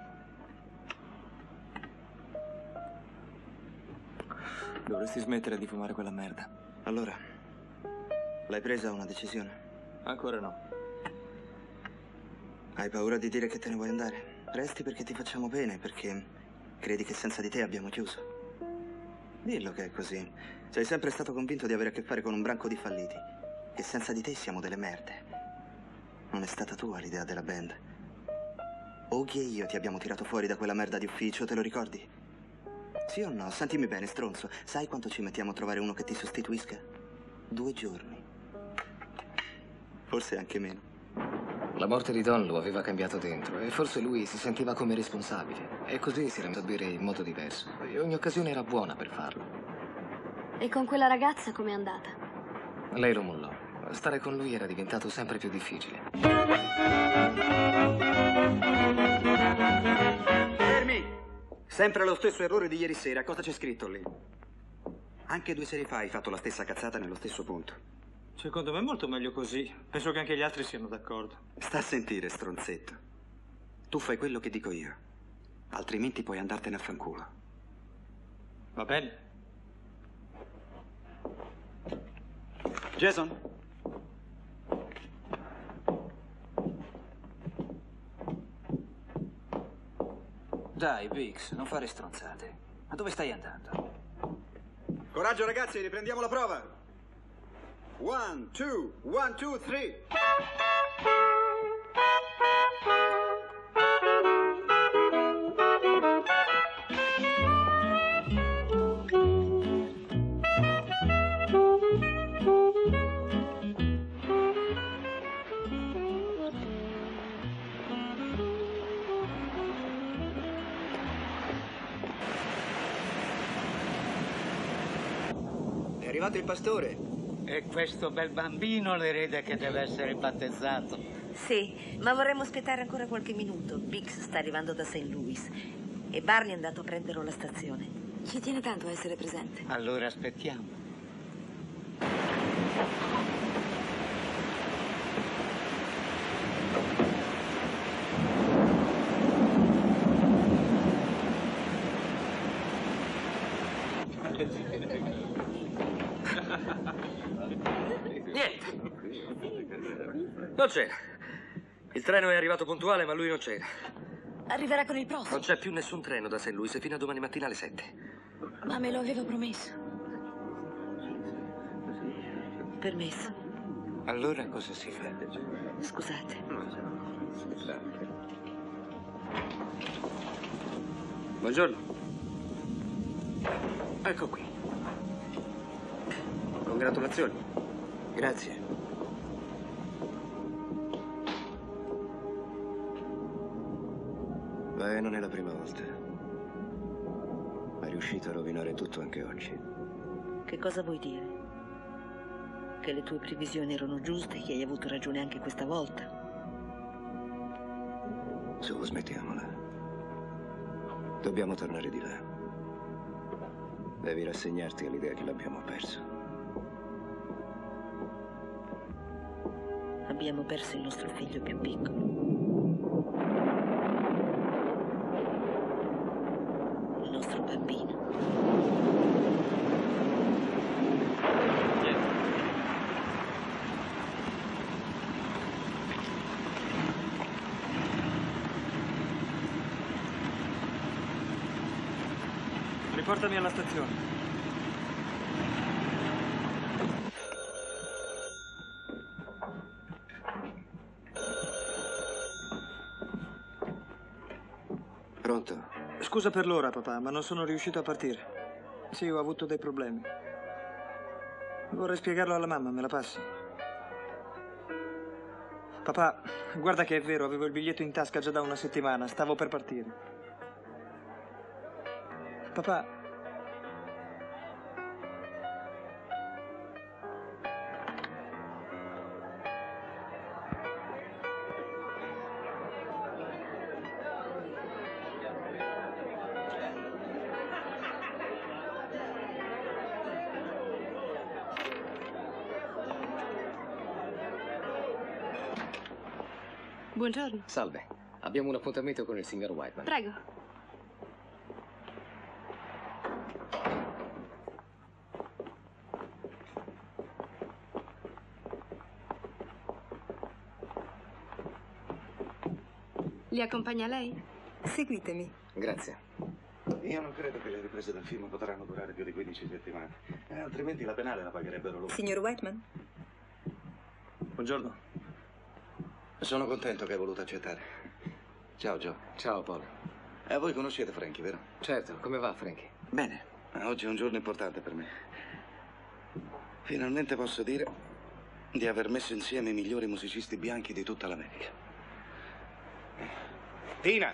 Dovresti smettere di fumare quella merda.
Allora, l'hai presa una decisione?
Ancora no.
Hai paura di dire che te ne vuoi andare? Resti perché ti facciamo bene, perché Credi che senza di te abbiamo chiuso? Dillo che è così. Sei sempre stato convinto di avere a che fare con un branco di falliti. Che senza di te siamo delle merde. Non è stata tua l'idea della band. Ogie e io ti abbiamo tirato fuori da quella merda di ufficio, te lo ricordi? Sì o no? Sentimi bene, stronzo. Sai quanto ci mettiamo a trovare uno che ti sostituisca? Due giorni. Forse anche meno.
La morte di Don lo aveva cambiato dentro e forse lui si sentiva come responsabile. E così si era messo a bere in modo diverso. E ogni occasione era buona per farlo.
E con quella ragazza com'è andata?
Lei lo mollò. Stare con lui era diventato sempre più difficile.
Fermi! Sempre lo stesso errore di ieri sera. Cosa c'è scritto lì? Anche due sere fa hai fatto la stessa cazzata nello stesso punto.
Secondo me è molto meglio così. Penso che anche gli altri siano d'accordo.
Sta a sentire, stronzetto. Tu fai quello che dico io. Altrimenti puoi andartene a fanculo.
Va bene.
Jason? Dai, Biggs, non fare stronzate. Ma dove stai andando?
Coraggio, ragazzi, riprendiamo la prova. One, two, one, two, three.
È arrivato il pastore.
E questo bel bambino l'erede che deve essere battezzato.
Sì, ma vorremmo aspettare ancora qualche minuto. Biggs sta arrivando da Saint Louis e Barney è andato a prenderlo alla stazione.
Ci tiene tanto a essere presente.
Allora aspettiamo.
Niente. Non c'era. Il treno è arrivato puntuale, ma lui non c'era.
Arriverà con il prossimo.
Non c'è più nessun treno da Saint Louis fino a domani mattina alle sette.
Ma me lo aveva promesso.
Permesso.
Allora cosa si fa?
Scusate.
Buongiorno. Ecco qui. Congratulazioni.
Grazie.
Beh, non è la prima volta. È riuscito a rovinare tutto anche oggi.
Che cosa vuoi dire? Che le tue previsioni erano giuste e che hai avuto ragione anche questa volta?
Su, smettiamola. Dobbiamo tornare di là. Devi rassegnarti all'idea che l'abbiamo perso.
Abbiamo perso il nostro figlio più piccolo. Il nostro bambino.
Riportami alla stazione.
Pronto?
Scusa per l'ora, papà, ma non sono riuscito a partire. Sì, ho avuto dei problemi. Vorrei spiegarlo alla mamma, me la passi? Papà, guarda che è vero, avevo il biglietto in tasca già da una settimana, stavo per partire. Papà...
Buongiorno.
Salve. Abbiamo un appuntamento con il signor Whiteman.
Prego. Li accompagna lei?
Grazie.
Io non credo che le riprese del film potranno durare più di quindici settimane. Eh, altrimenti la penale la pagherebbero loro.
Signor Whiteman?
Buongiorno.
Sono contento che hai voluto accettare. Ciao, Joe.
Ciao, Paul.
E voi conoscete Frankie, vero?
Certo, come va, Frankie?
Bene. Oggi è un giorno importante per me. Finalmente posso dire di aver messo insieme i migliori musicisti bianchi di tutta l'America. Tina!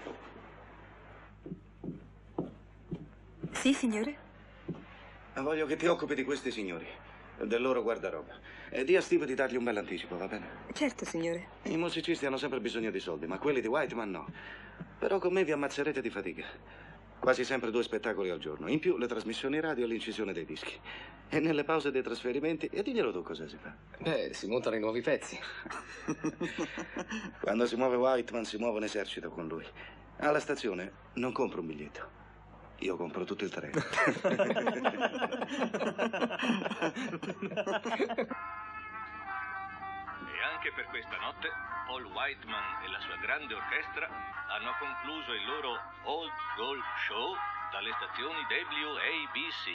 Sì, signore?
Voglio che ti occupi di questi signori, del loro guardaroba. E di a Steve di dargli un bel anticipo, va bene?
Certo, signore.
I musicisti hanno sempre bisogno di soldi, ma quelli di Whiteman no. Però con me vi ammazzerete di fatica. Quasi sempre due spettacoli al giorno. In più le trasmissioni radio e l'incisione dei dischi. E nelle pause dei trasferimenti... E diglielo tu cosa si fa.
Beh, si montano i nuovi pezzi.
Quando si muove Whiteman si muove un esercito con lui. Alla stazione non compro un biglietto. Io compro tutto il treno.
E anche per questa notte Paul Whiteman e la sua grande orchestra hanno concluso il loro Old Gold Show dalle stazioni W A B C.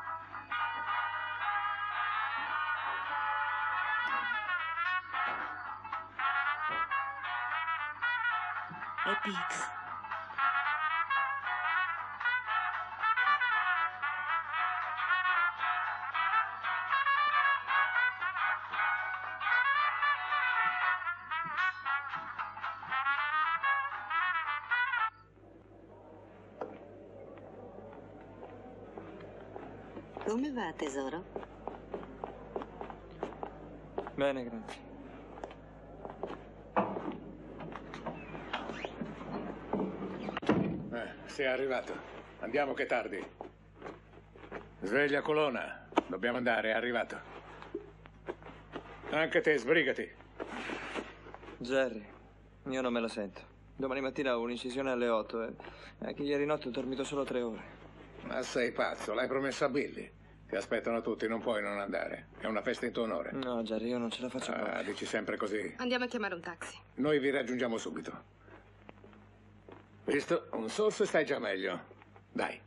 E Biggs. Come va, tesoro?
Bene, grazie.
Eh, sei arrivato. Andiamo che tardi. Sveglia colonna. Dobbiamo andare, è arrivato. Anche te, sbrigati.
Jerry, io non me la sento. Domani mattina ho un'incisione alle otto e anche ieri notte ho dormito solo tre ore.
Ma sei pazzo, l'hai promesso a Billy. Ti aspettano tutti, non puoi non andare. È una festa in tuo onore.
No, Jerry, io non ce la faccio
Ah,
proprio.
dici sempre così.
Andiamo a chiamare un taxi.
Noi vi raggiungiamo subito. Visto? Un sorso e stai già meglio. Dai.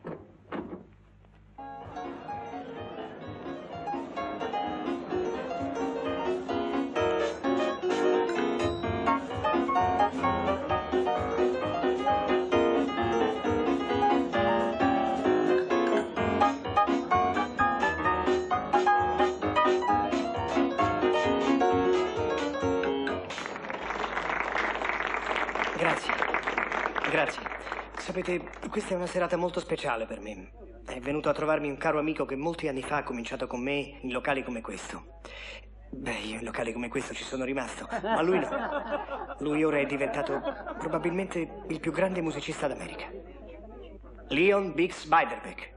Grazie. Grazie. Sapete, questa è una serata molto speciale per me. È venuto a trovarmi un caro amico che molti anni fa ha cominciato con me in locali come questo. Beh, io in locali come questo ci sono rimasto, ma lui no. Lui ora è diventato probabilmente il più grande musicista d'America. Leon Biggs Beiderbecke.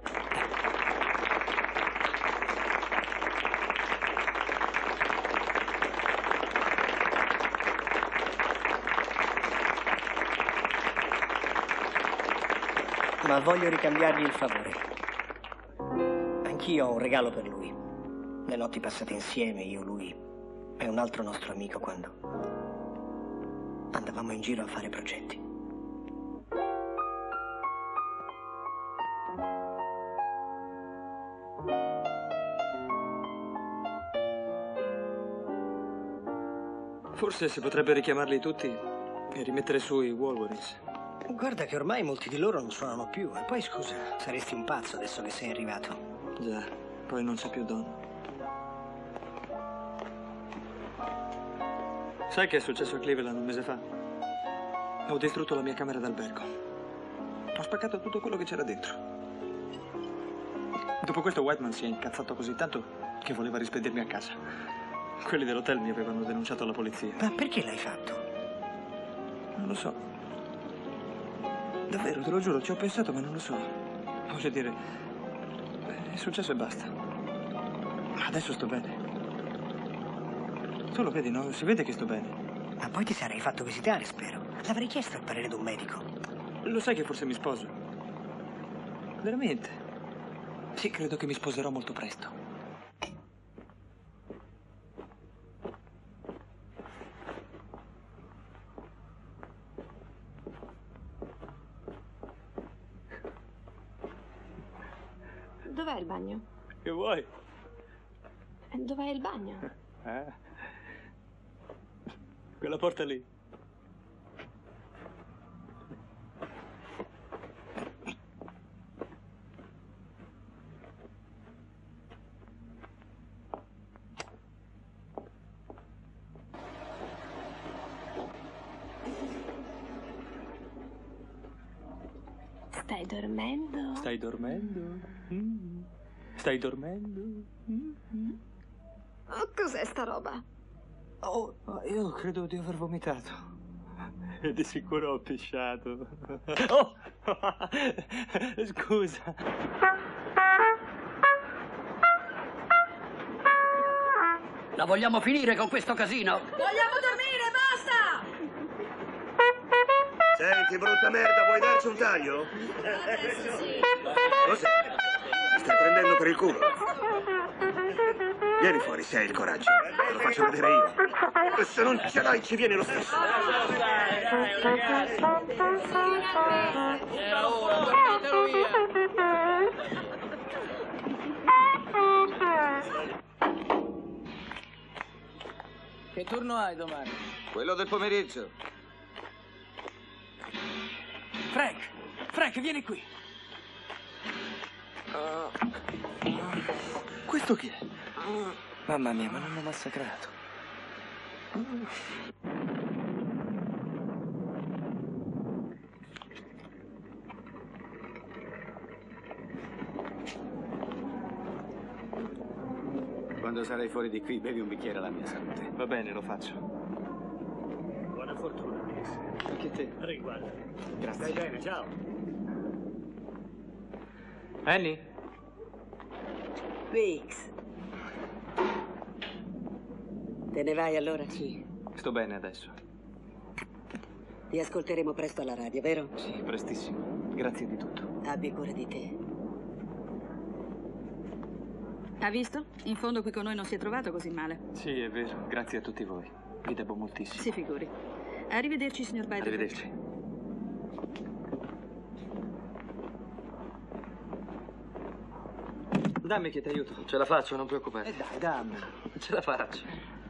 Ma voglio ricambiargli il favore. Anch'io ho un regalo per lui. Le notti passate insieme, io, lui e un altro nostro amico, quando andavamo in giro a fare progetti.
Forse si potrebbe richiamarli tutti e rimettere su i Wolverines.
Guarda che ormai molti di loro non suonano più. E poi, scusa, saresti un pazzo adesso che sei arrivato.
Già, poi non c'è più Don. Sai che è successo a Cleveland un mese fa? Ho distrutto la mia camera d'albergo. Ho spaccato tutto quello che c'era dentro. Dopo questo Whiteman si è incazzato così tanto che voleva rispedirmi a casa. Quelli dell'hotel mi avevano denunciato alla polizia.
Ma perché l'hai fatto?
Non lo so. Davvero, te lo giuro, ci ho pensato, ma non lo so. Voglio dire, è successo e basta. Ma adesso sto bene. Tu lo vedi, no? Si vede che sto bene.
Ma poi ti sarei fatto visitare, spero. L'avrei chiesto il parere di un medico.
Lo sai che forse mi sposo? Veramente? Sì, credo che mi sposerò molto presto.
Dov'è il bagno?
Che vuoi?
Dov'è il bagno?
Eh? Quella porta lì.
Stai dormendo?
Stai dormendo? Mm. Stai dormendo? Mm.
Oh, cos'è sta roba?
Oh, io credo di aver vomitato. E di sicuro ho pisciato. Oh! Scusa.
La vogliamo finire con questo casino?
Vogliamo dormire, basta!
Senti, brutta merda, vuoi darci un taglio?
Adesso sì.
Cos'è? Mi stai prendendo per il culo? Vieni fuori se hai il coraggio. Te lo faccio vedere io. E se non ce l'hai ci vieni lo stesso.
Era ora, dormitelo via. Che turno hai domani?
Quello del pomeriggio.
Frank! Frank, vieni qui! Uh, questo chi è? Mamma mia, ma non l'ho massacrato.
Quando sarai fuori di qui, bevi un bicchiere alla mia salute.
Va bene, lo faccio.
Buona fortuna.
Anche te.
Riguarda.
Grazie.
Stai bene, ciao.
Annie?
Weeks. Te ne vai allora?
Sì, sto bene adesso.
Ti ascolteremo presto alla radio, vero?
Sì, prestissimo. Grazie di tutto.
Abbi cura di te.
Ha visto? In fondo qui con noi non si è trovato così male.
Sì, è vero. Grazie a tutti voi. Vi devo moltissimo.
Si figuri. Arrivederci, signor Biden.
Arrivederci. Dammi che ti aiuto.
Ce la faccio, non preoccupare.
Eh dai, dammi.
Ce la faccio.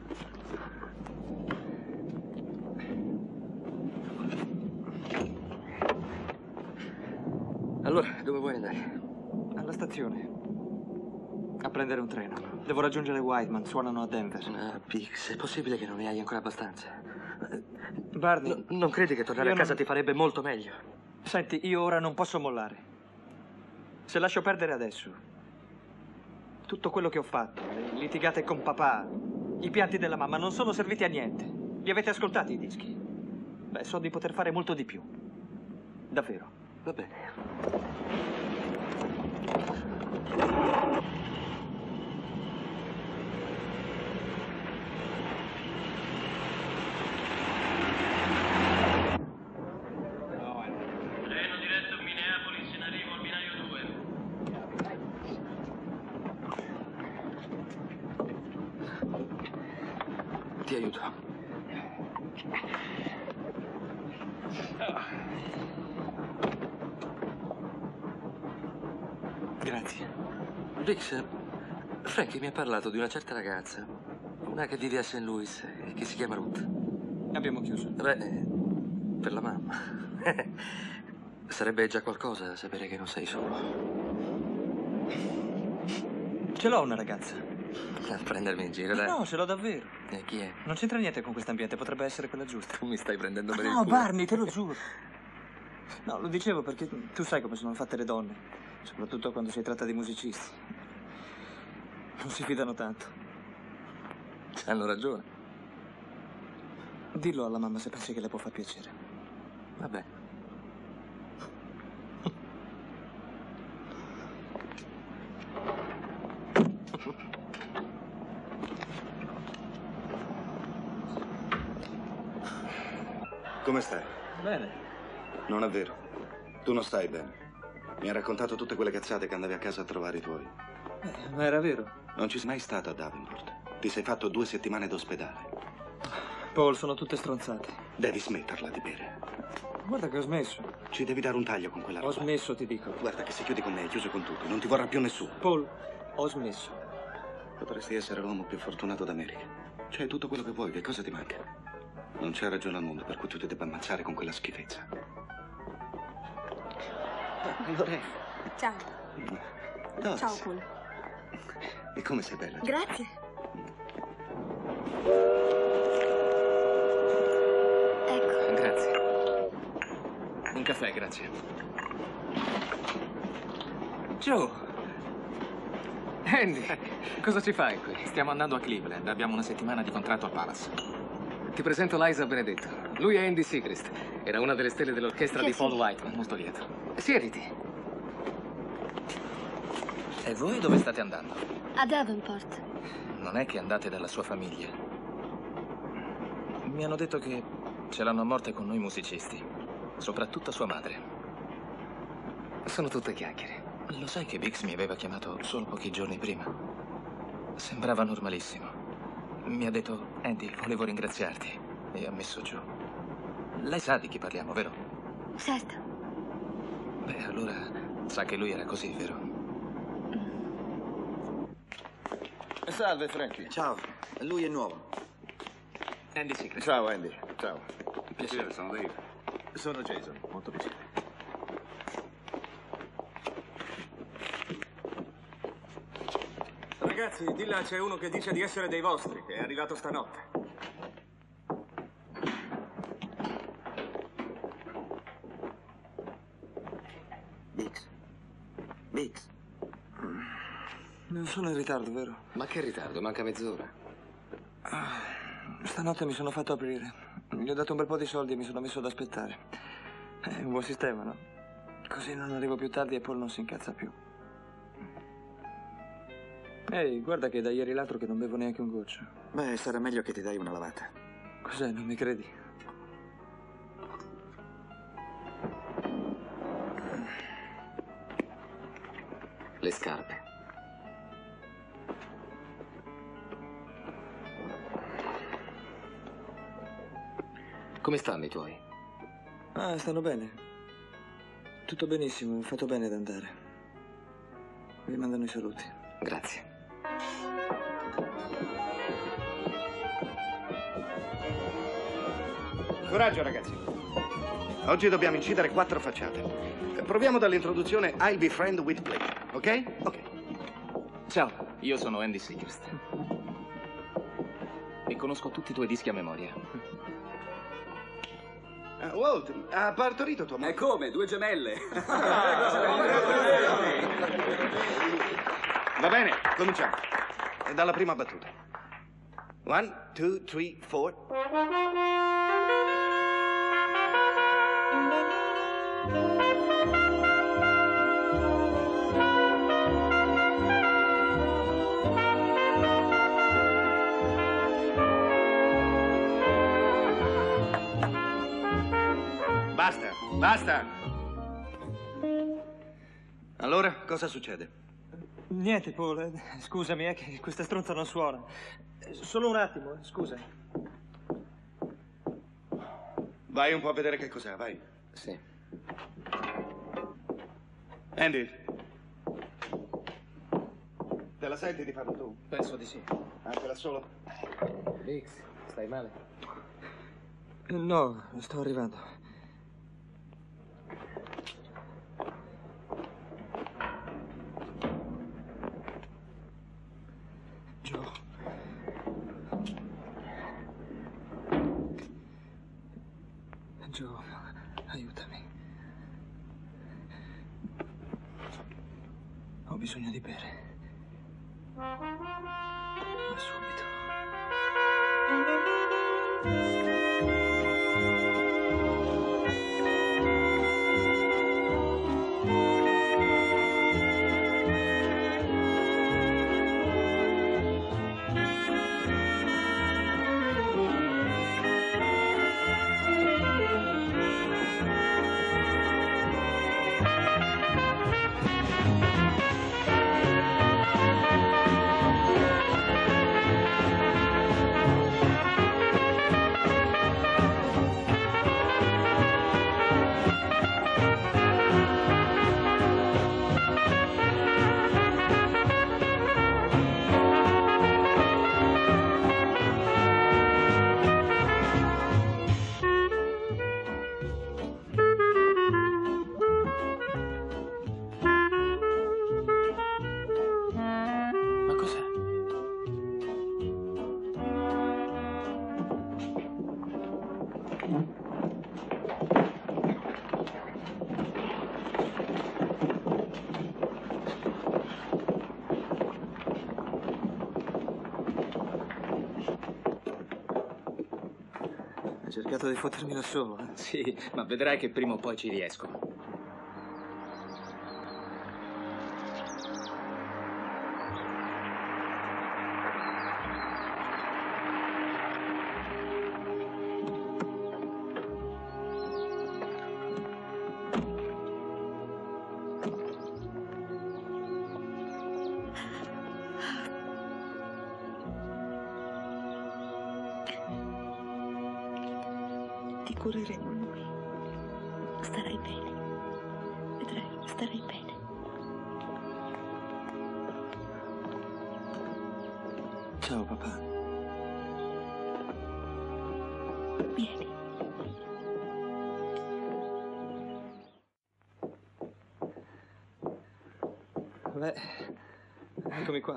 Allora, dove vuoi andare?
Alla stazione. A prendere un treno. Devo raggiungere Whiteman, suonano a Denver.
Ah, Pix, è possibile che non ne hai ancora abbastanza?
Barney...
No, non credi che tornare a casa
non...
ti farebbe molto meglio?
Senti, io ora non posso mollare. Se lascio perdere adesso tutto quello che ho fatto, le litigate con papà, i pianti della mamma, non sono serviti a niente. Li avete ascoltati i dischi? Beh, so di poter fare molto di più. Davvero.
Va bene.
Treno diretto a Minneapolis, in arrivo al binario due.
Ti aiuto.
Grazie.
Dix, Frankie mi ha parlato di una certa ragazza, una che vive a Saint Louis e che si chiama Ruth.
Abbiamo chiuso.
Beh, per la mamma. Sarebbe già qualcosa sapere che non sei solo.
Ce l'ho una ragazza.
A prendermi in giro, dai.
No, ce l'ho davvero.
E chi è?
Non c'entra niente con quest'ambiente, potrebbe essere quella giusta.
Tu mi stai prendendo per il
No,
culo.
Barney, te lo giuro. No, lo dicevo perché tu sai come sono fatte le donne, soprattutto quando si tratta di musicisti. Non si fidano tanto.
Hanno ragione.
Dillo alla mamma se pensi che le può far piacere.
Vabbè.
Come stai?
Bene.
Non è vero. Tu non stai bene. Mi ha raccontato tutte quelle cazzate che andavi a casa a trovare i tuoi.
Eh, ma era vero.
Non ci sei mai stato a Davenport. Ti sei fatto due settimane d'ospedale.
Paul, sono tutte stronzate.
Devi smetterla di bere.
Guarda che ho smesso.
Ci devi dare un taglio con quella
Ho
roba.
smesso, ti dico.
Guarda che se chiudi con me hai chiuso con tutti. Non ti vorrà più nessuno.
Paul, ho smesso.
Potresti essere l'uomo più fortunato d'America. C'hai tutto quello che vuoi, che cosa ti manca? Non c'è ragione al mondo per cui tu ti debba ammazzare con quella schifezza. Lorena.
Ciao.
Doris.
Ciao, Paul.
E come sei bella?
Grazie.
Ecco. Grazie. Un caffè, grazie. Joe. Andy, cosa ci fai qui?
Stiamo andando a Cleveland. Abbiamo una settimana di contratto al Palace.
Ti presento Liza Benedetto. Lui è Andy Siegrist. Era una delle stelle dell'orchestra
Sì,
di
sì.
Paul Whiteman.
Molto lieto.
Siediti. E voi dove state andando?
A Davenport.
Non è che andate dalla sua famiglia. Mi hanno detto che ce l'hanno a morte con noi musicisti. Soprattutto sua madre. Sono tutte chiacchiere. Lo sai che Bix mi aveva chiamato solo pochi giorni prima? Sembrava normalissimo. Mi ha detto, Andy, volevo ringraziarti. E ha messo giù. Lei sa di chi parliamo, vero?
Certo.
Beh, allora sa che lui era così, vero?
Salve, Frankie.
Ciao, lui è nuovo.
Andy Siegrist.
Ciao, Andy. Ciao.
Piacere, sono Dave.
Sono Jason. Molto piacere.
Ragazzi, di là c'è uno che dice di essere dei vostri, che è arrivato stanotte.
Bix. Bix.
Non sono in ritardo, vero?
Ma che ritardo? Manca mezz'ora.
Stanotte mi sono fatto aprire. Gli ho dato un bel po' di soldi e mi sono messo ad aspettare. È un buon sistema, no? Così non arrivo più tardi e Paul non si incazza più. Ehi, guarda che è da ieri l'altro che non bevo neanche un goccio.
Beh, sarà meglio che ti dai una lavata.
Cos'è, non mi credi?
Le scarpe. Come stanno i tuoi?
Ah, stanno bene. Tutto benissimo, ho fatto bene ad andare. Vi mandano i saluti.
Grazie.
Coraggio, ragazzi. Oggi dobbiamo incidere quattro facciate. Proviamo dall'introduzione I'll be friend with play, ok? Ok.
Ciao, io sono Andy Siegrist. E conosco tutti i tuoi dischi a memoria.
Uh, Walt, ha partorito tua moglie?
E come? Due gemelle.
Va bene, cominciamo. E dalla prima battuta. One, two, three, four. Basta, basta. Allora, cosa succede?
Niente, Paul. eh, Scusami, è che questa stronza non suona. Eh, Solo un attimo, eh, scusa.
Vai un po' a vedere che cos'è, vai.
Sì.
Andy. Te la senti di farlo tu?
Penso di sì.
Anche da solo?
Bix, stai male?
Eh, No, sto arrivando. Joe. Joe, aiutami. Ho bisogno di bere. Ma subito. Hai cercato di fottermi da solo, eh?
Sì, ma vedrai che prima o poi ci riesco.
Ti cureremo noi. Starai bene. Vedrai, starai bene.
Ciao, papà.
Vieni.
Beh, eccomi qua.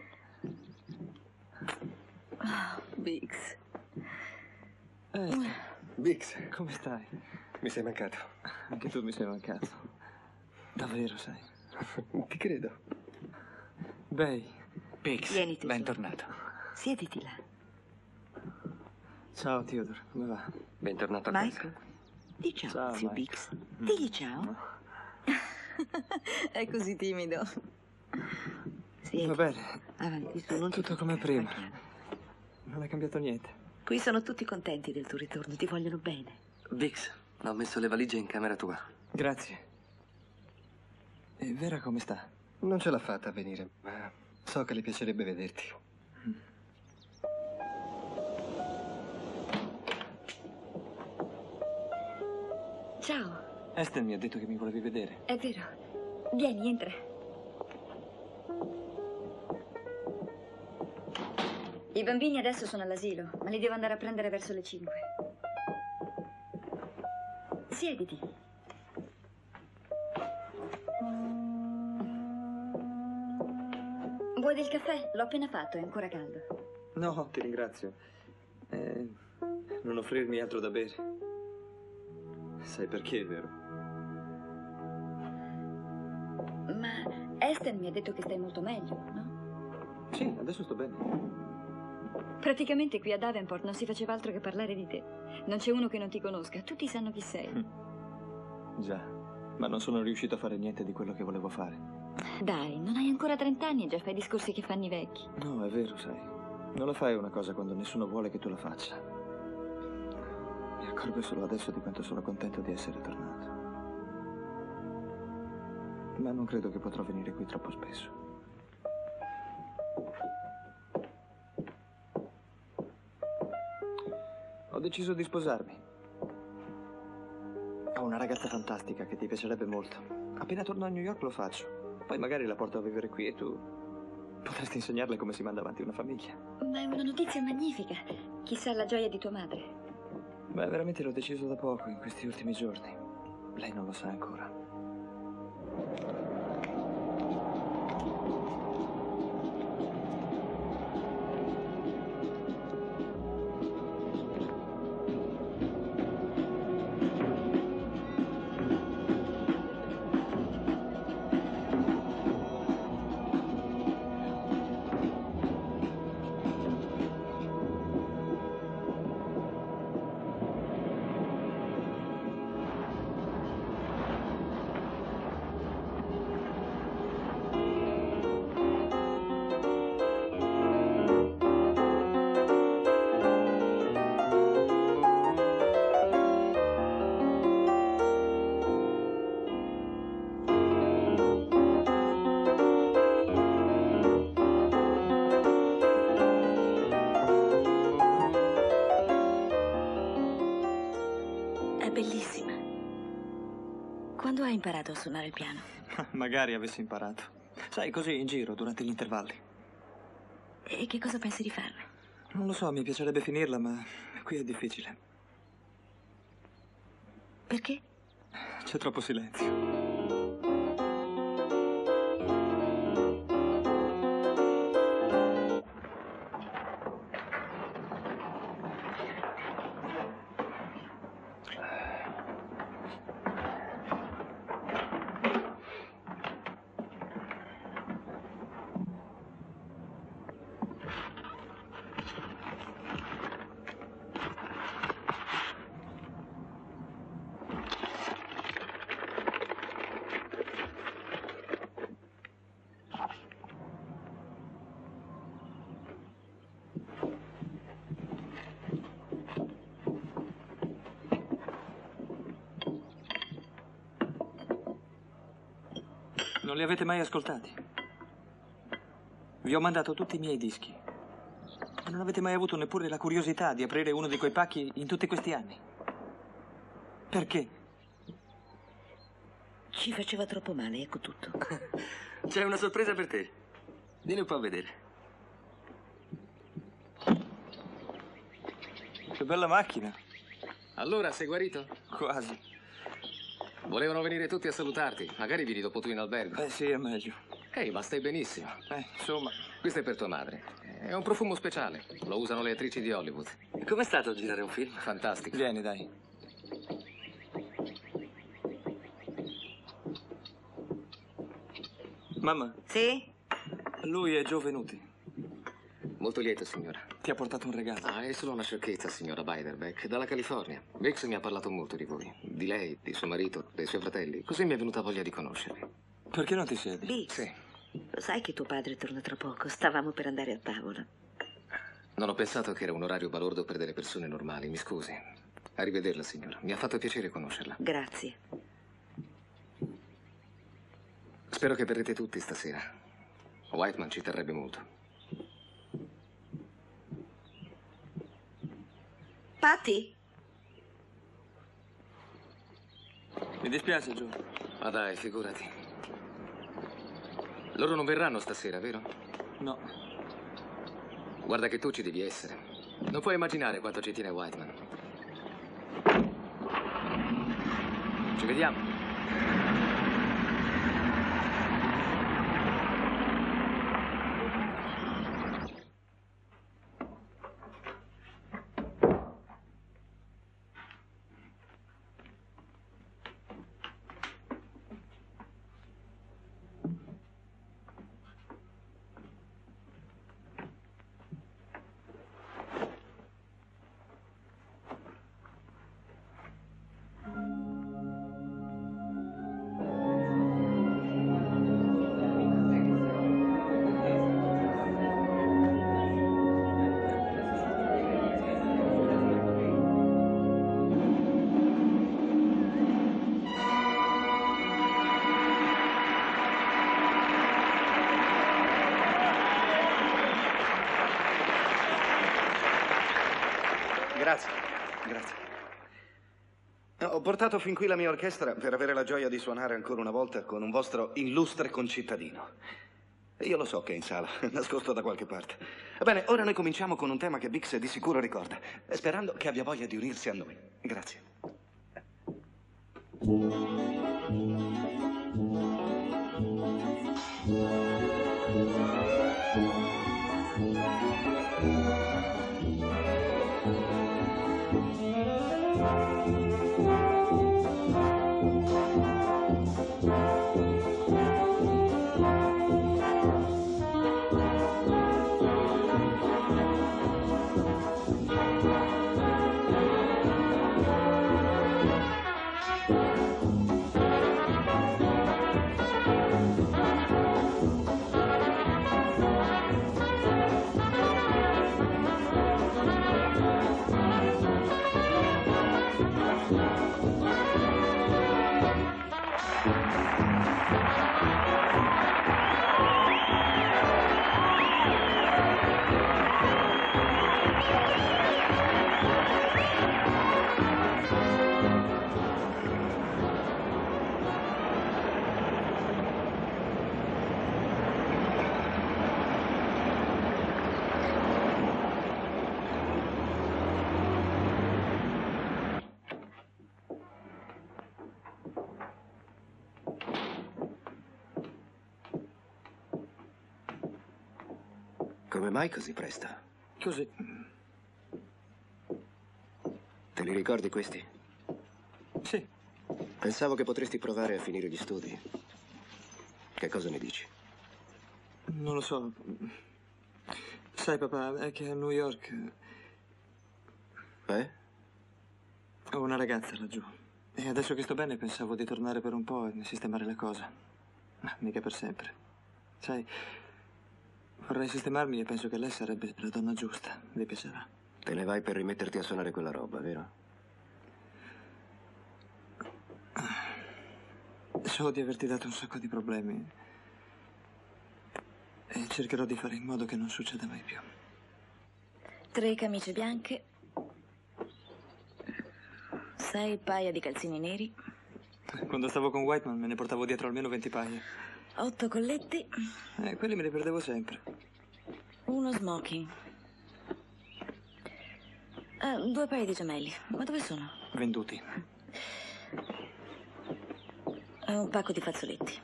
Oh, Biggs.
Eh,
Biggs,
come stai?
mi sei mancato.
Anche tu mi sei mancato. Davvero, sai.
Ti credo.
Beh,
Biggs,
Vieni, tesoro.
bentornato.
Siediti là.
Ciao, Theodore, come va?
Bentornato a casa.
Michael, di ciao,
Ciao,
zio
Mike.
Biggs. Digli ciao.
È così timido.
Siediti.
Va bene.
Avanti, su, non ti
Tutto come
toccare,
prima.
va piano.
Non è cambiato niente.
Qui sono tutti contenti del tuo ritorno, ti vogliono bene.
Biggs, ho messo le valigie in camera tua.
Grazie. E Vera come sta?
Non ce l'ha fatta a venire, ma so che le piacerebbe vederti.
Ciao,
Esther mi ha detto che mi volevi vedere.
è vero. Vieni, entra.
I bambini adesso sono all'asilo, ma li devo andare a prendere verso le cinque. Siediti. Vuoi del caffè? L'ho appena fatto, è ancora caldo.
No, ti ringrazio. Eh, non offrirmi altro da bere. Sai perché, vero?
Ma Esther mi ha detto che stai molto meglio, no?
Sì, adesso sto bene.
Praticamente qui a Davenport non si faceva altro che parlare di te. Non c'è uno che non ti conosca, tutti sanno chi sei.
Già, ma non sono riuscito a fare niente di quello che volevo fare.
Dai, non hai ancora trent'anni e già fai discorsi che fanno i vecchi.
No, è vero, sai. Non la fai una cosa quando nessuno vuole che tu la faccia. Mi accorgo solo adesso di quanto sono contento di essere tornato. Ma non credo che potrò venire qui troppo spesso. Ho deciso di sposarmi. Ho una ragazza fantastica che ti piacerebbe molto. Appena torno a New York lo faccio. Poi magari la porto a vivere qui e tu potresti insegnarle come si manda avanti una famiglia.
Ma è una notizia magnifica. Chissà la gioia di tua madre.
Beh, veramente l'ho deciso da poco, in questi ultimi giorni. Lei non lo sa ancora.
Bellissima. Quando hai imparato a suonare il piano?
Magari avessi imparato. Sai, così in giro, durante gli intervalli.
E che cosa pensi di farne?
Non lo so, mi piacerebbe finirla, ma qui è difficile.
Perché?
C'è troppo silenzio. Non li avete mai ascoltati? Vi ho mandato tutti i miei dischi. E non avete mai avuto neppure la curiosità di aprire uno di quei pacchi in tutti questi anni. Perché?
Ci faceva troppo male, ecco tutto.
C'è una sorpresa per te. Vieni un po' a vedere.
Che bella macchina.
Allora, sei guarito?
Quasi.
Volevano venire tutti a salutarti. Magari vieni dopo tu in albergo.
Eh sì, è meglio.
Ehi, ma stai benissimo.
Eh, insomma.
Questo è per tua madre. È un profumo speciale. Lo usano le attrici di Hollywood.
Com'è stato girare un film?
Fantastico.
Vieni, dai. Mamma.
Sì?
Lui è Joe Venuti.
Molto lieto, signora.
Ti ha portato un regalo.
Ah, è solo una sciocchezza, signora Beiderbecke, dalla California. Vix mi ha parlato molto di voi. Di lei, di suo marito, dei suoi fratelli. Così mi è venuta voglia di conoscervi.
Perché non ti siedi?
Bix,
Sì.
lo sai che tuo padre torna tra poco? Stavamo per andare a tavola.
Non ho pensato che era un orario balordo per delle persone normali, mi scusi. Arrivederla, signora. Mi ha fatto piacere conoscerla.
Grazie.
Spero che verrete tutti stasera. Whiteman ci terrebbe molto.
Patti?
Mi dispiace, Joe.
Ma dai, figurati. Loro non verranno stasera, vero?
No.
Guarda che tu ci devi essere. Non puoi immaginare quanto ci tiene Whiteman. Ci vediamo.
Grazie, grazie. Ho portato fin qui la mia orchestra per avere la gioia di suonare ancora una volta con un vostro illustre concittadino. E io lo so che è in sala, nascosto da qualche parte. Bene, ora noi cominciamo con un tema che Bix di sicuro ricorda, sperando che abbia voglia di unirsi a noi. Grazie.
Come mai così presto?
Così.
Te li ricordi questi?
Sì.
Pensavo che potresti provare a finire gli studi. Che cosa ne dici?
Non lo so. Sai, papà, è che a New York...
Eh?
Ho una ragazza laggiù. E adesso che sto bene pensavo di tornare per un po' e sistemare le cose. Ma mica per sempre. Sai, vorrei sistemarmi e penso che lei sarebbe la donna giusta. Le piacerà.
Te ne vai per rimetterti a suonare quella roba, vero?
So di averti dato un sacco di problemi. E cercherò di fare in modo che non succeda mai più.
Tre camicie bianche. Sei paia di calzini neri.
Quando stavo con Whiteman me ne portavo dietro almeno venti paia.
Otto colletti.
Eh, quelli me li perdevo sempre.
Uno smoking. Ah, due paia di gemelli. Ma dove sono?
Venduti.
E un pacco di fazzoletti.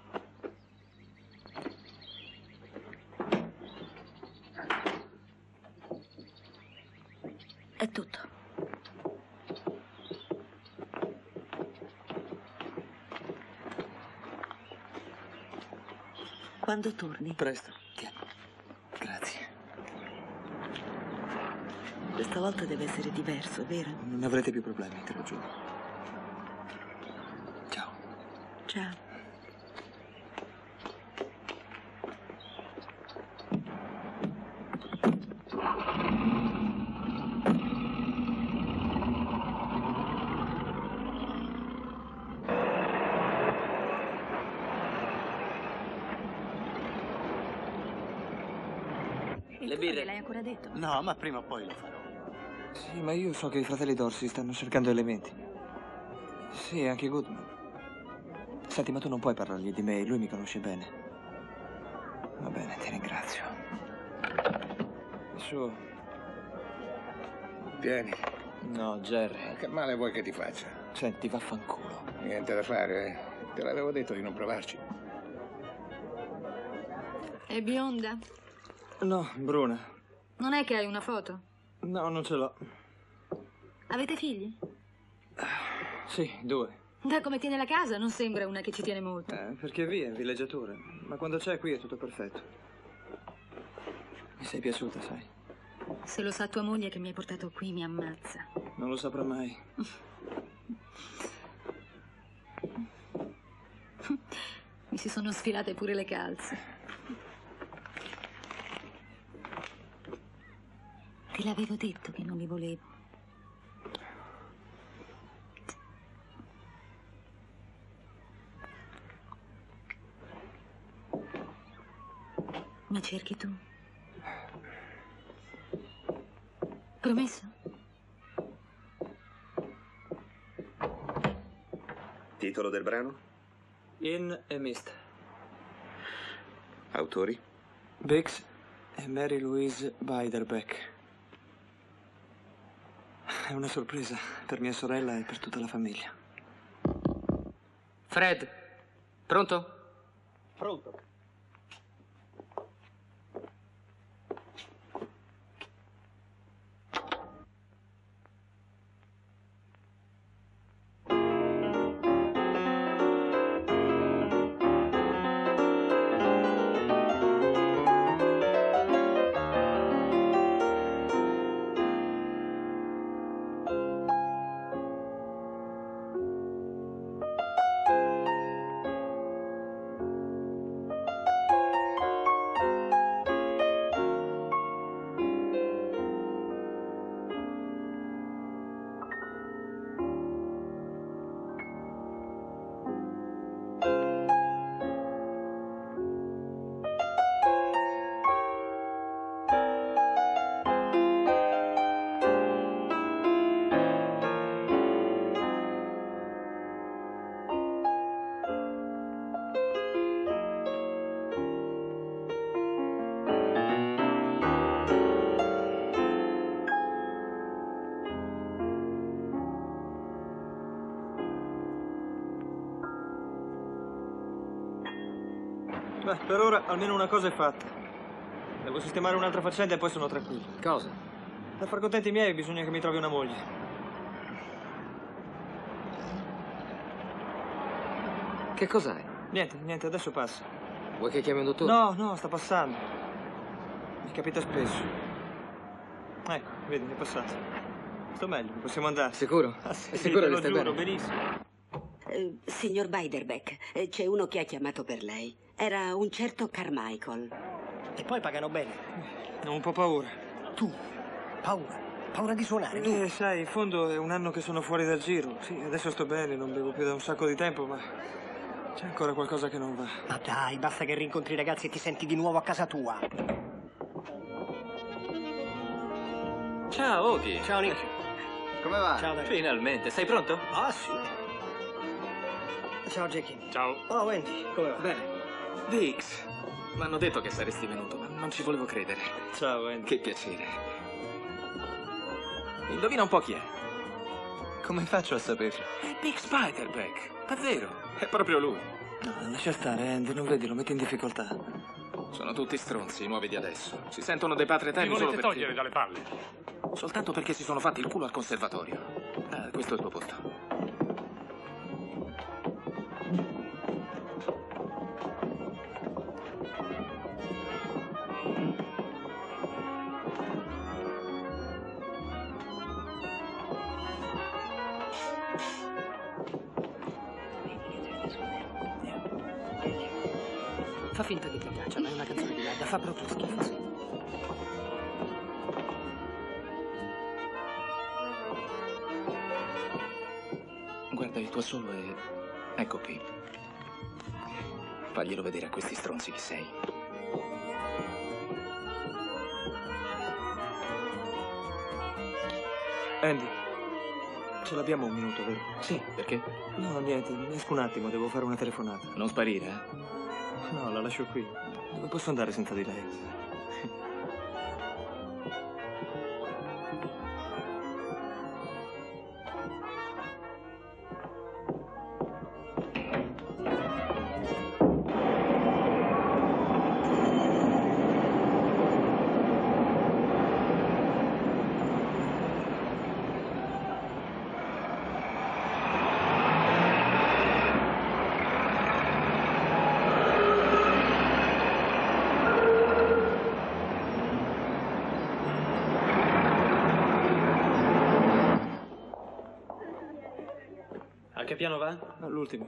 È tutto.
Quando torni?
Presto. Tieni. Grazie.
Questa volta deve essere diverso, vero?
Non avrete più problemi, te lo giuro. Ciao.
Ciao.
Le birre l'hai ancora detto?
No, ma prima o poi lo farò.
Sì, ma io so che i fratelli Dorsi stanno cercando elementi. Sì, anche Goodman. Senti, ma tu non puoi parlargli di me, lui mi conosce bene. Va bene, ti ringrazio. Su.
Vieni.
No, Jerry.
Che male vuoi che ti faccia?
Senti, vaffanculo.
Niente da fare, eh? Te l'avevo detto di non provarci.
È bionda?
No, bruna.
Non è che hai una foto?
No, non ce l'ho.
Avete figli?
Sì, due.
Da come tiene la casa non sembra una che ci tiene molto.
Eh, perché via, villeggiatura. Ma quando c'è qui è tutto perfetto. Mi sei piaciuta, sai?
Se lo sa tua moglie che mi hai portato qui mi ammazza.
Non lo saprà mai.
Mi si sono sfilate pure le calze. Te l'avevo detto che non li volevo. Mi cerchi tu? Promesso?
Titolo del brano?
In e Mist.
Autori?
Biggs e Mary Louise Beiderbecke. È una sorpresa per mia sorella e per tutta la famiglia.
Fred, pronto?
Pronto.
Beh, per ora almeno una cosa è fatta. Devo sistemare un'altra faccenda e poi sono tranquillo.
Cosa?
Per far contenti i miei bisogna che mi trovi una moglie.
Che cos'hai?
Niente, niente, adesso passa.
Vuoi che chiami un dottore?
No, no, sta passando. Mi capita spesso. Ecco, vedi, è passato. Sto meglio, possiamo andare.
Sicuro?
Ah, sì,
È sicuro
te
che
lo
stai
giuro,
bene?
benissimo.
Eh, signor Beiderbecke, eh, c'è uno che ha chiamato per lei. Era un certo Carmichael.
E poi pagano bene.
Ho un po' paura.
Tu? Paura? Paura di suonare, tu?
Eh, sai, in fondo è un anno che sono fuori dal giro. Sì, adesso sto bene, non bevo più da un sacco di tempo, ma C'è ancora qualcosa che non va.
Ma dai, basta che rincontri i ragazzi e ti senti di nuovo a casa tua.
Ciao, Oki.
Ciao, Nick.
Come va?
Ciao, Dave.
Finalmente. Sei pronto?
Ah, sì. Ciao, Jackie.
Ciao.
Oh, Wendy, come va?
Bene. Dix, mi hanno detto che saresti venuto, ma non ci volevo credere.
Ciao, Wendy.
Che piacere. Indovina un po' chi è.
Come faccio a saperlo?
È Big Spiderback. Davvero, è proprio lui.
No, lascia stare, Andy, non vedi, lo metti in difficoltà.
Sono tutti stronzi, i nuovi di adesso. Si sentono dei padre
Ti
eterni solo
volete
perché...
togliere dalle palle?
Soltanto perché si sono fatti il culo al conservatorio. Ah, questo è il tuo posto.
Fa finta che ti piaccia, ma è una canzone di merda, fa proprio schifo, sì.
Guarda il tuo solo e... ecco qui. Faglielo vedere a questi stronzi chi sei.
Andy, ce l'abbiamo un minuto, vero?
Sì, perché?
No, niente, esco un attimo, devo fare una telefonata.
Non sparire, eh?
No, la lascio qui. Dove posso andare senza di lei? A che piano va? All'ultimo.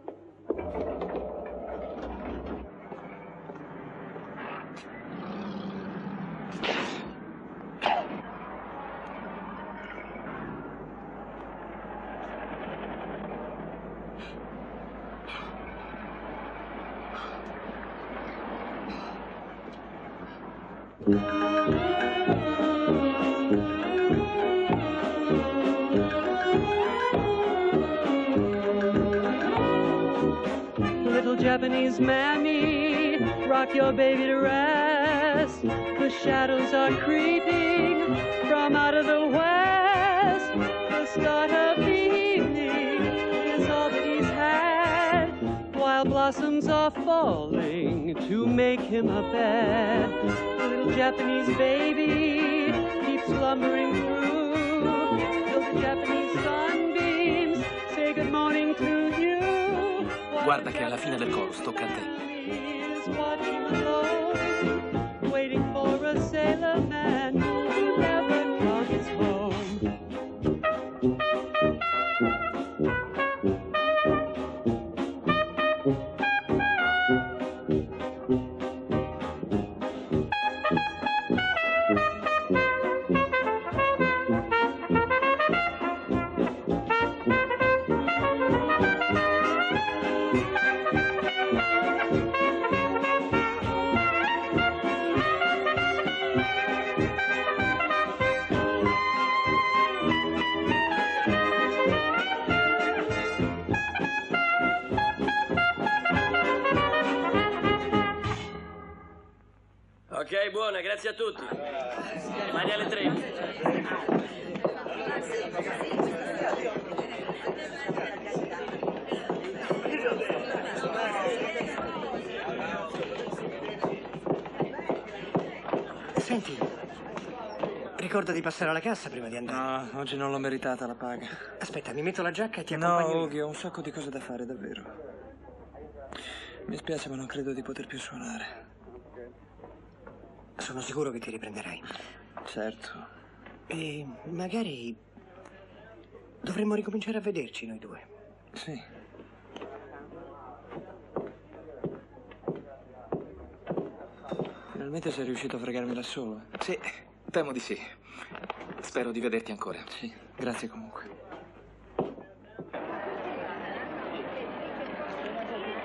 Little Japanese mammy, rock your baby to rest. The shadows are creeping from out of the west. The start of the evening is all that he's had, while blossoms are falling to make him a bed. The little Japanese baby keeps slumbering through till the Japanese sunbeams say good morning to you.
Guarda che alla fine del chorus tocca a te.
Is watching alone, waiting for a sailor man who never comes home.
Ok, buona, grazie a tutti. Rimani alle tre.
Senti, ricorda di passare alla cassa prima di andare.
No, oggi non l'ho meritata la paga.
Aspetta, mi metto la giacca e ti
No,
accompagno. io.
Ogi, ho un sacco di cose da fare, davvero. Mi spiace, ma non credo di poter più suonare.
Sono sicuro che ti riprenderai.
Certo.
E magari dovremmo ricominciare a vederci noi due.
Sì. Finalmente sei riuscito a fregarmi da solo. eh?
Sì, temo di sì. Spero di vederti ancora.
Sì, grazie comunque.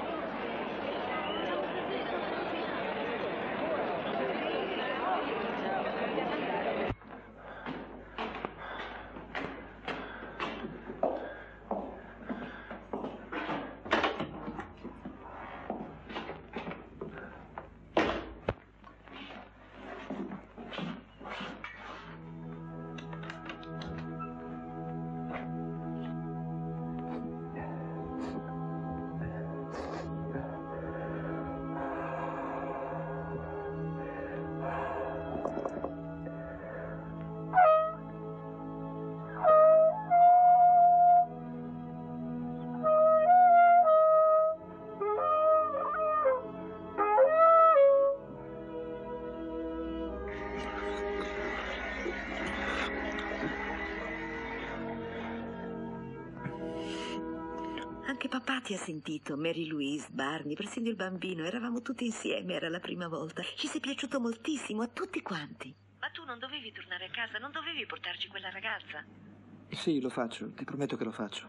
ti ha sentito? Mary Louise, Barney, persino il bambino. Eravamo tutti insieme, era la prima volta. Ci sei piaciuto moltissimo, a tutti quanti. Ma tu non dovevi tornare a casa, non dovevi portarci quella ragazza.
Sì, lo faccio, ti prometto che lo faccio.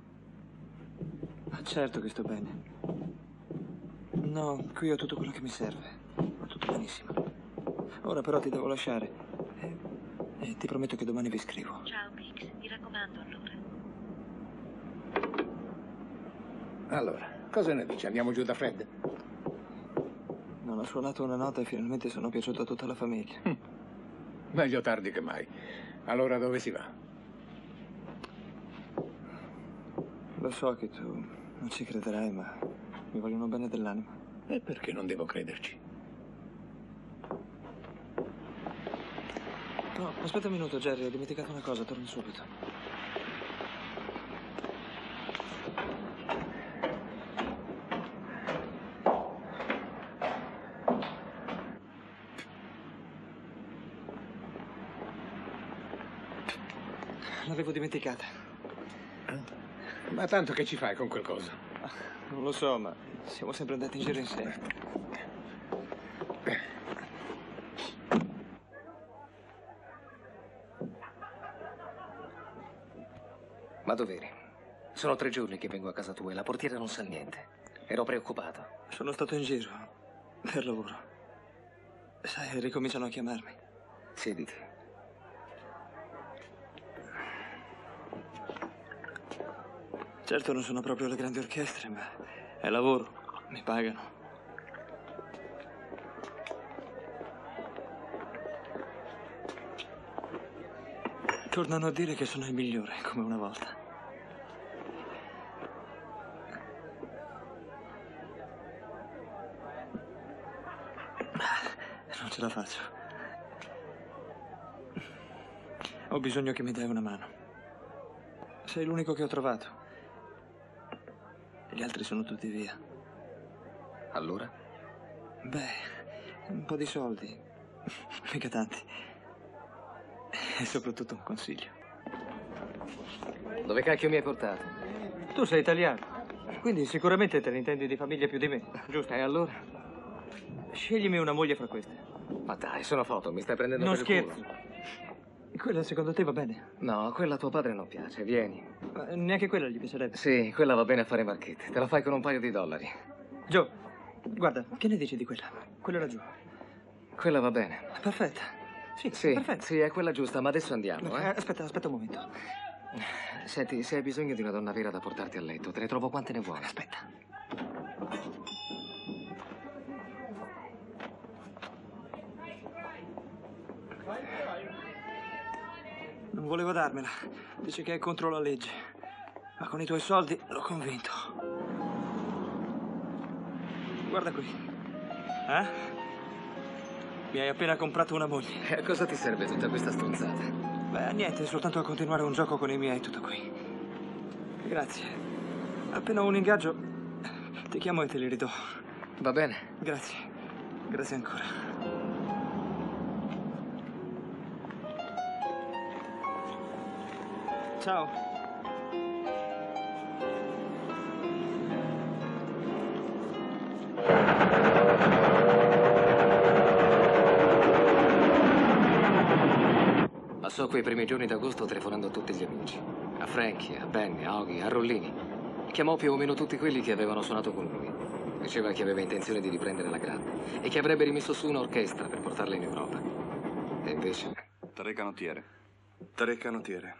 Ma certo che sto bene. No, qui ho tutto quello che mi serve. Va tutto benissimo. Ora però ti devo lasciare. E, e ti prometto che domani vi scrivo.
Ciao, Bix, mi raccomando allora.
Allora, cosa ne dici? Andiamo giù da Fred?
Non ho suonato una nota e finalmente sono piaciuto a tutta la famiglia.
Hm. Meglio tardi che mai. Allora dove si va?
Lo so che tu non ci crederai, ma mi vogliono bene dell'anima.
E perché non devo crederci?
No, aspetta un minuto, Jerry, ho dimenticato una cosa, torno subito. L'avevo dimenticata.
Ma tanto che ci fai con quel coso?
Non lo so, ma siamo sempre andati in giro insieme.
Ma dov'eri? Sono tre giorni che vengo a casa tua e la portiera non sa niente. Ero preoccupato.
Sono stato in giro per lavoro. Sai, ricominciano a chiamarmi.
Siediti.
Certo non sono proprio le grandi orchestre, ma è lavoro, mi pagano. Tornano a dire che sono il migliore, come una volta. Non ce la faccio. Ho bisogno che mi dai una mano. Sei l'unico che ho trovato. Gli altri sono tutti via.
Allora?
Beh, un po' di soldi. Mica tanti. E soprattutto un consiglio.
Dove cacchio mi hai portato?
Tu sei italiano, quindi sicuramente te ne intendi di famiglia più di me, giusto? E allora? Sceglimi una moglie fra queste.
Ma dai, sono foto, mi stai prendendo
Non
per il
scherzo.
culo.
Quella secondo te va bene?
No, quella a tuo padre non piace, vieni.
Ma neanche quella gli piacerebbe?
Sì, quella va bene a fare marchette. Te la fai con un paio di dollari.
Joe, guarda, che ne dici di quella? Quella laggiù.
Quella va bene.
Perfetta. Sì,
Sì,
perfetta.
sì, è quella giusta, ma adesso andiamo,
Eh,
eh?
Aspetta, aspetta un momento.
Senti, se hai bisogno di una donna vera da portarti a letto, te ne trovo quante ne vuoi.
Aspetta. Non voleva darmela. Dice che è contro la legge. Ma con i tuoi soldi l'ho convinto. Guarda qui. Eh? Mi hai appena comprato una moglie.
E a cosa ti serve tutta questa stronzata?
Beh, a niente, soltanto a continuare un gioco con i miei, tutto qui. Grazie. Appena ho un ingaggio, ti chiamo e te li ridò.
Va bene.
Grazie. Grazie ancora. Ciao.
Passò quei primi giorni d'agosto telefonando a tutti gli amici. A Frankie, a Benny, a Oggy, a Rollini. Chiamò più o meno tutti quelli che avevano suonato con lui. Diceva che aveva intenzione di riprendere la grande e che avrebbe rimesso su un'orchestra per portarla in Europa. E invece...
Tre canottiere. Tre canottiere.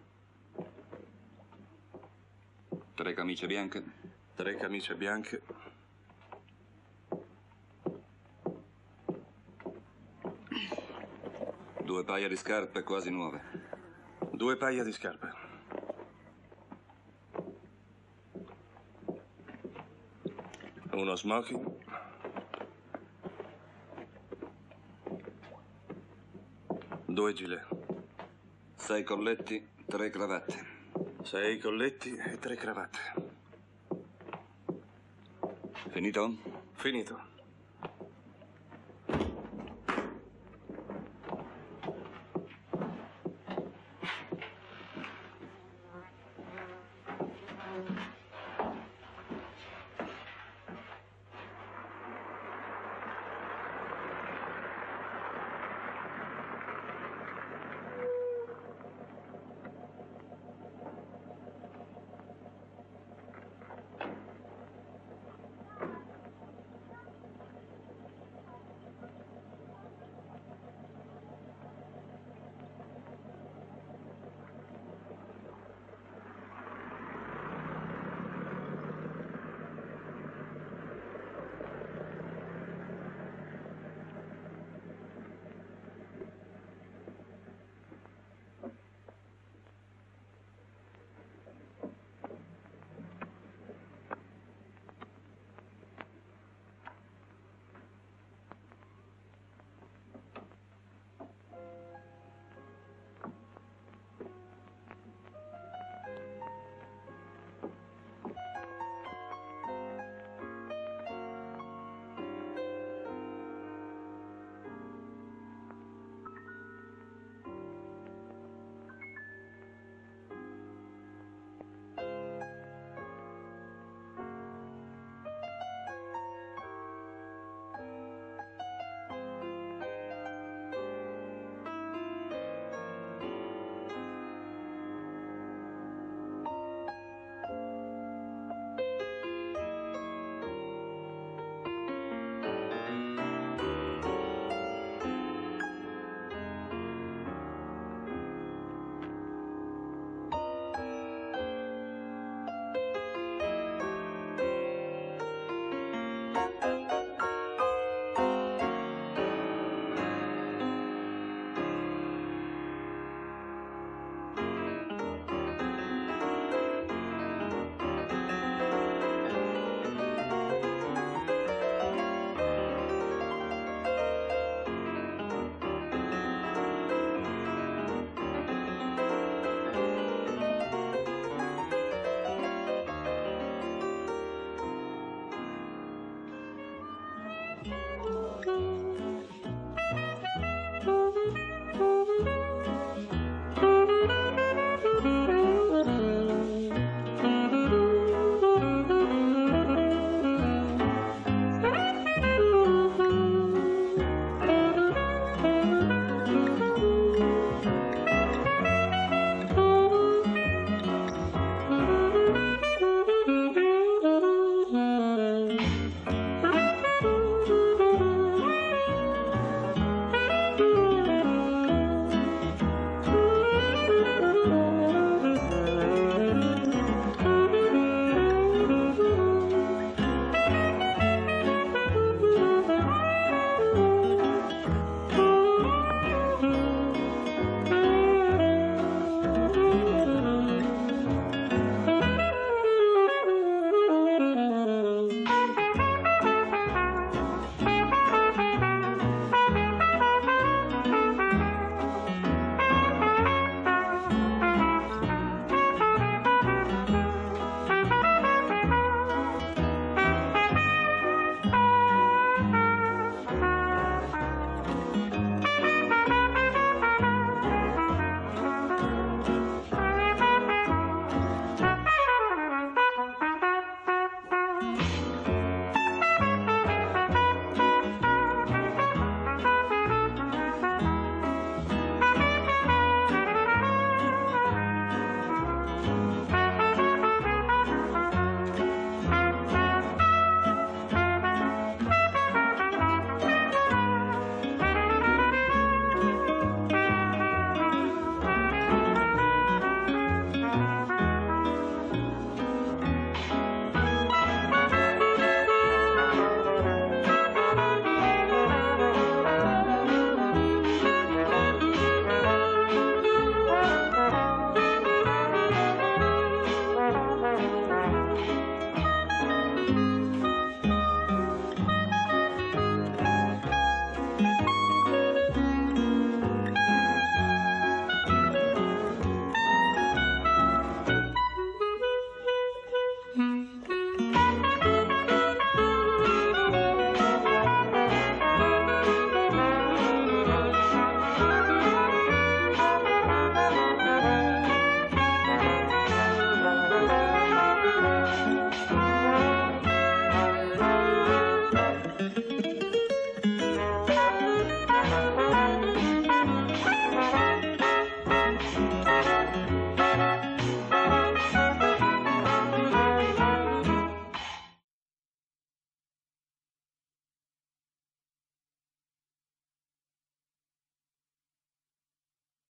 Tre camicie bianche. Tre camicie bianche. Due paia di scarpe quasi nuove. Due paia di scarpe. Uno smoking. Due gilet.
Sei colletti, tre cravatte.
Sei colletti e tre cravatte.
Finito?
Finito.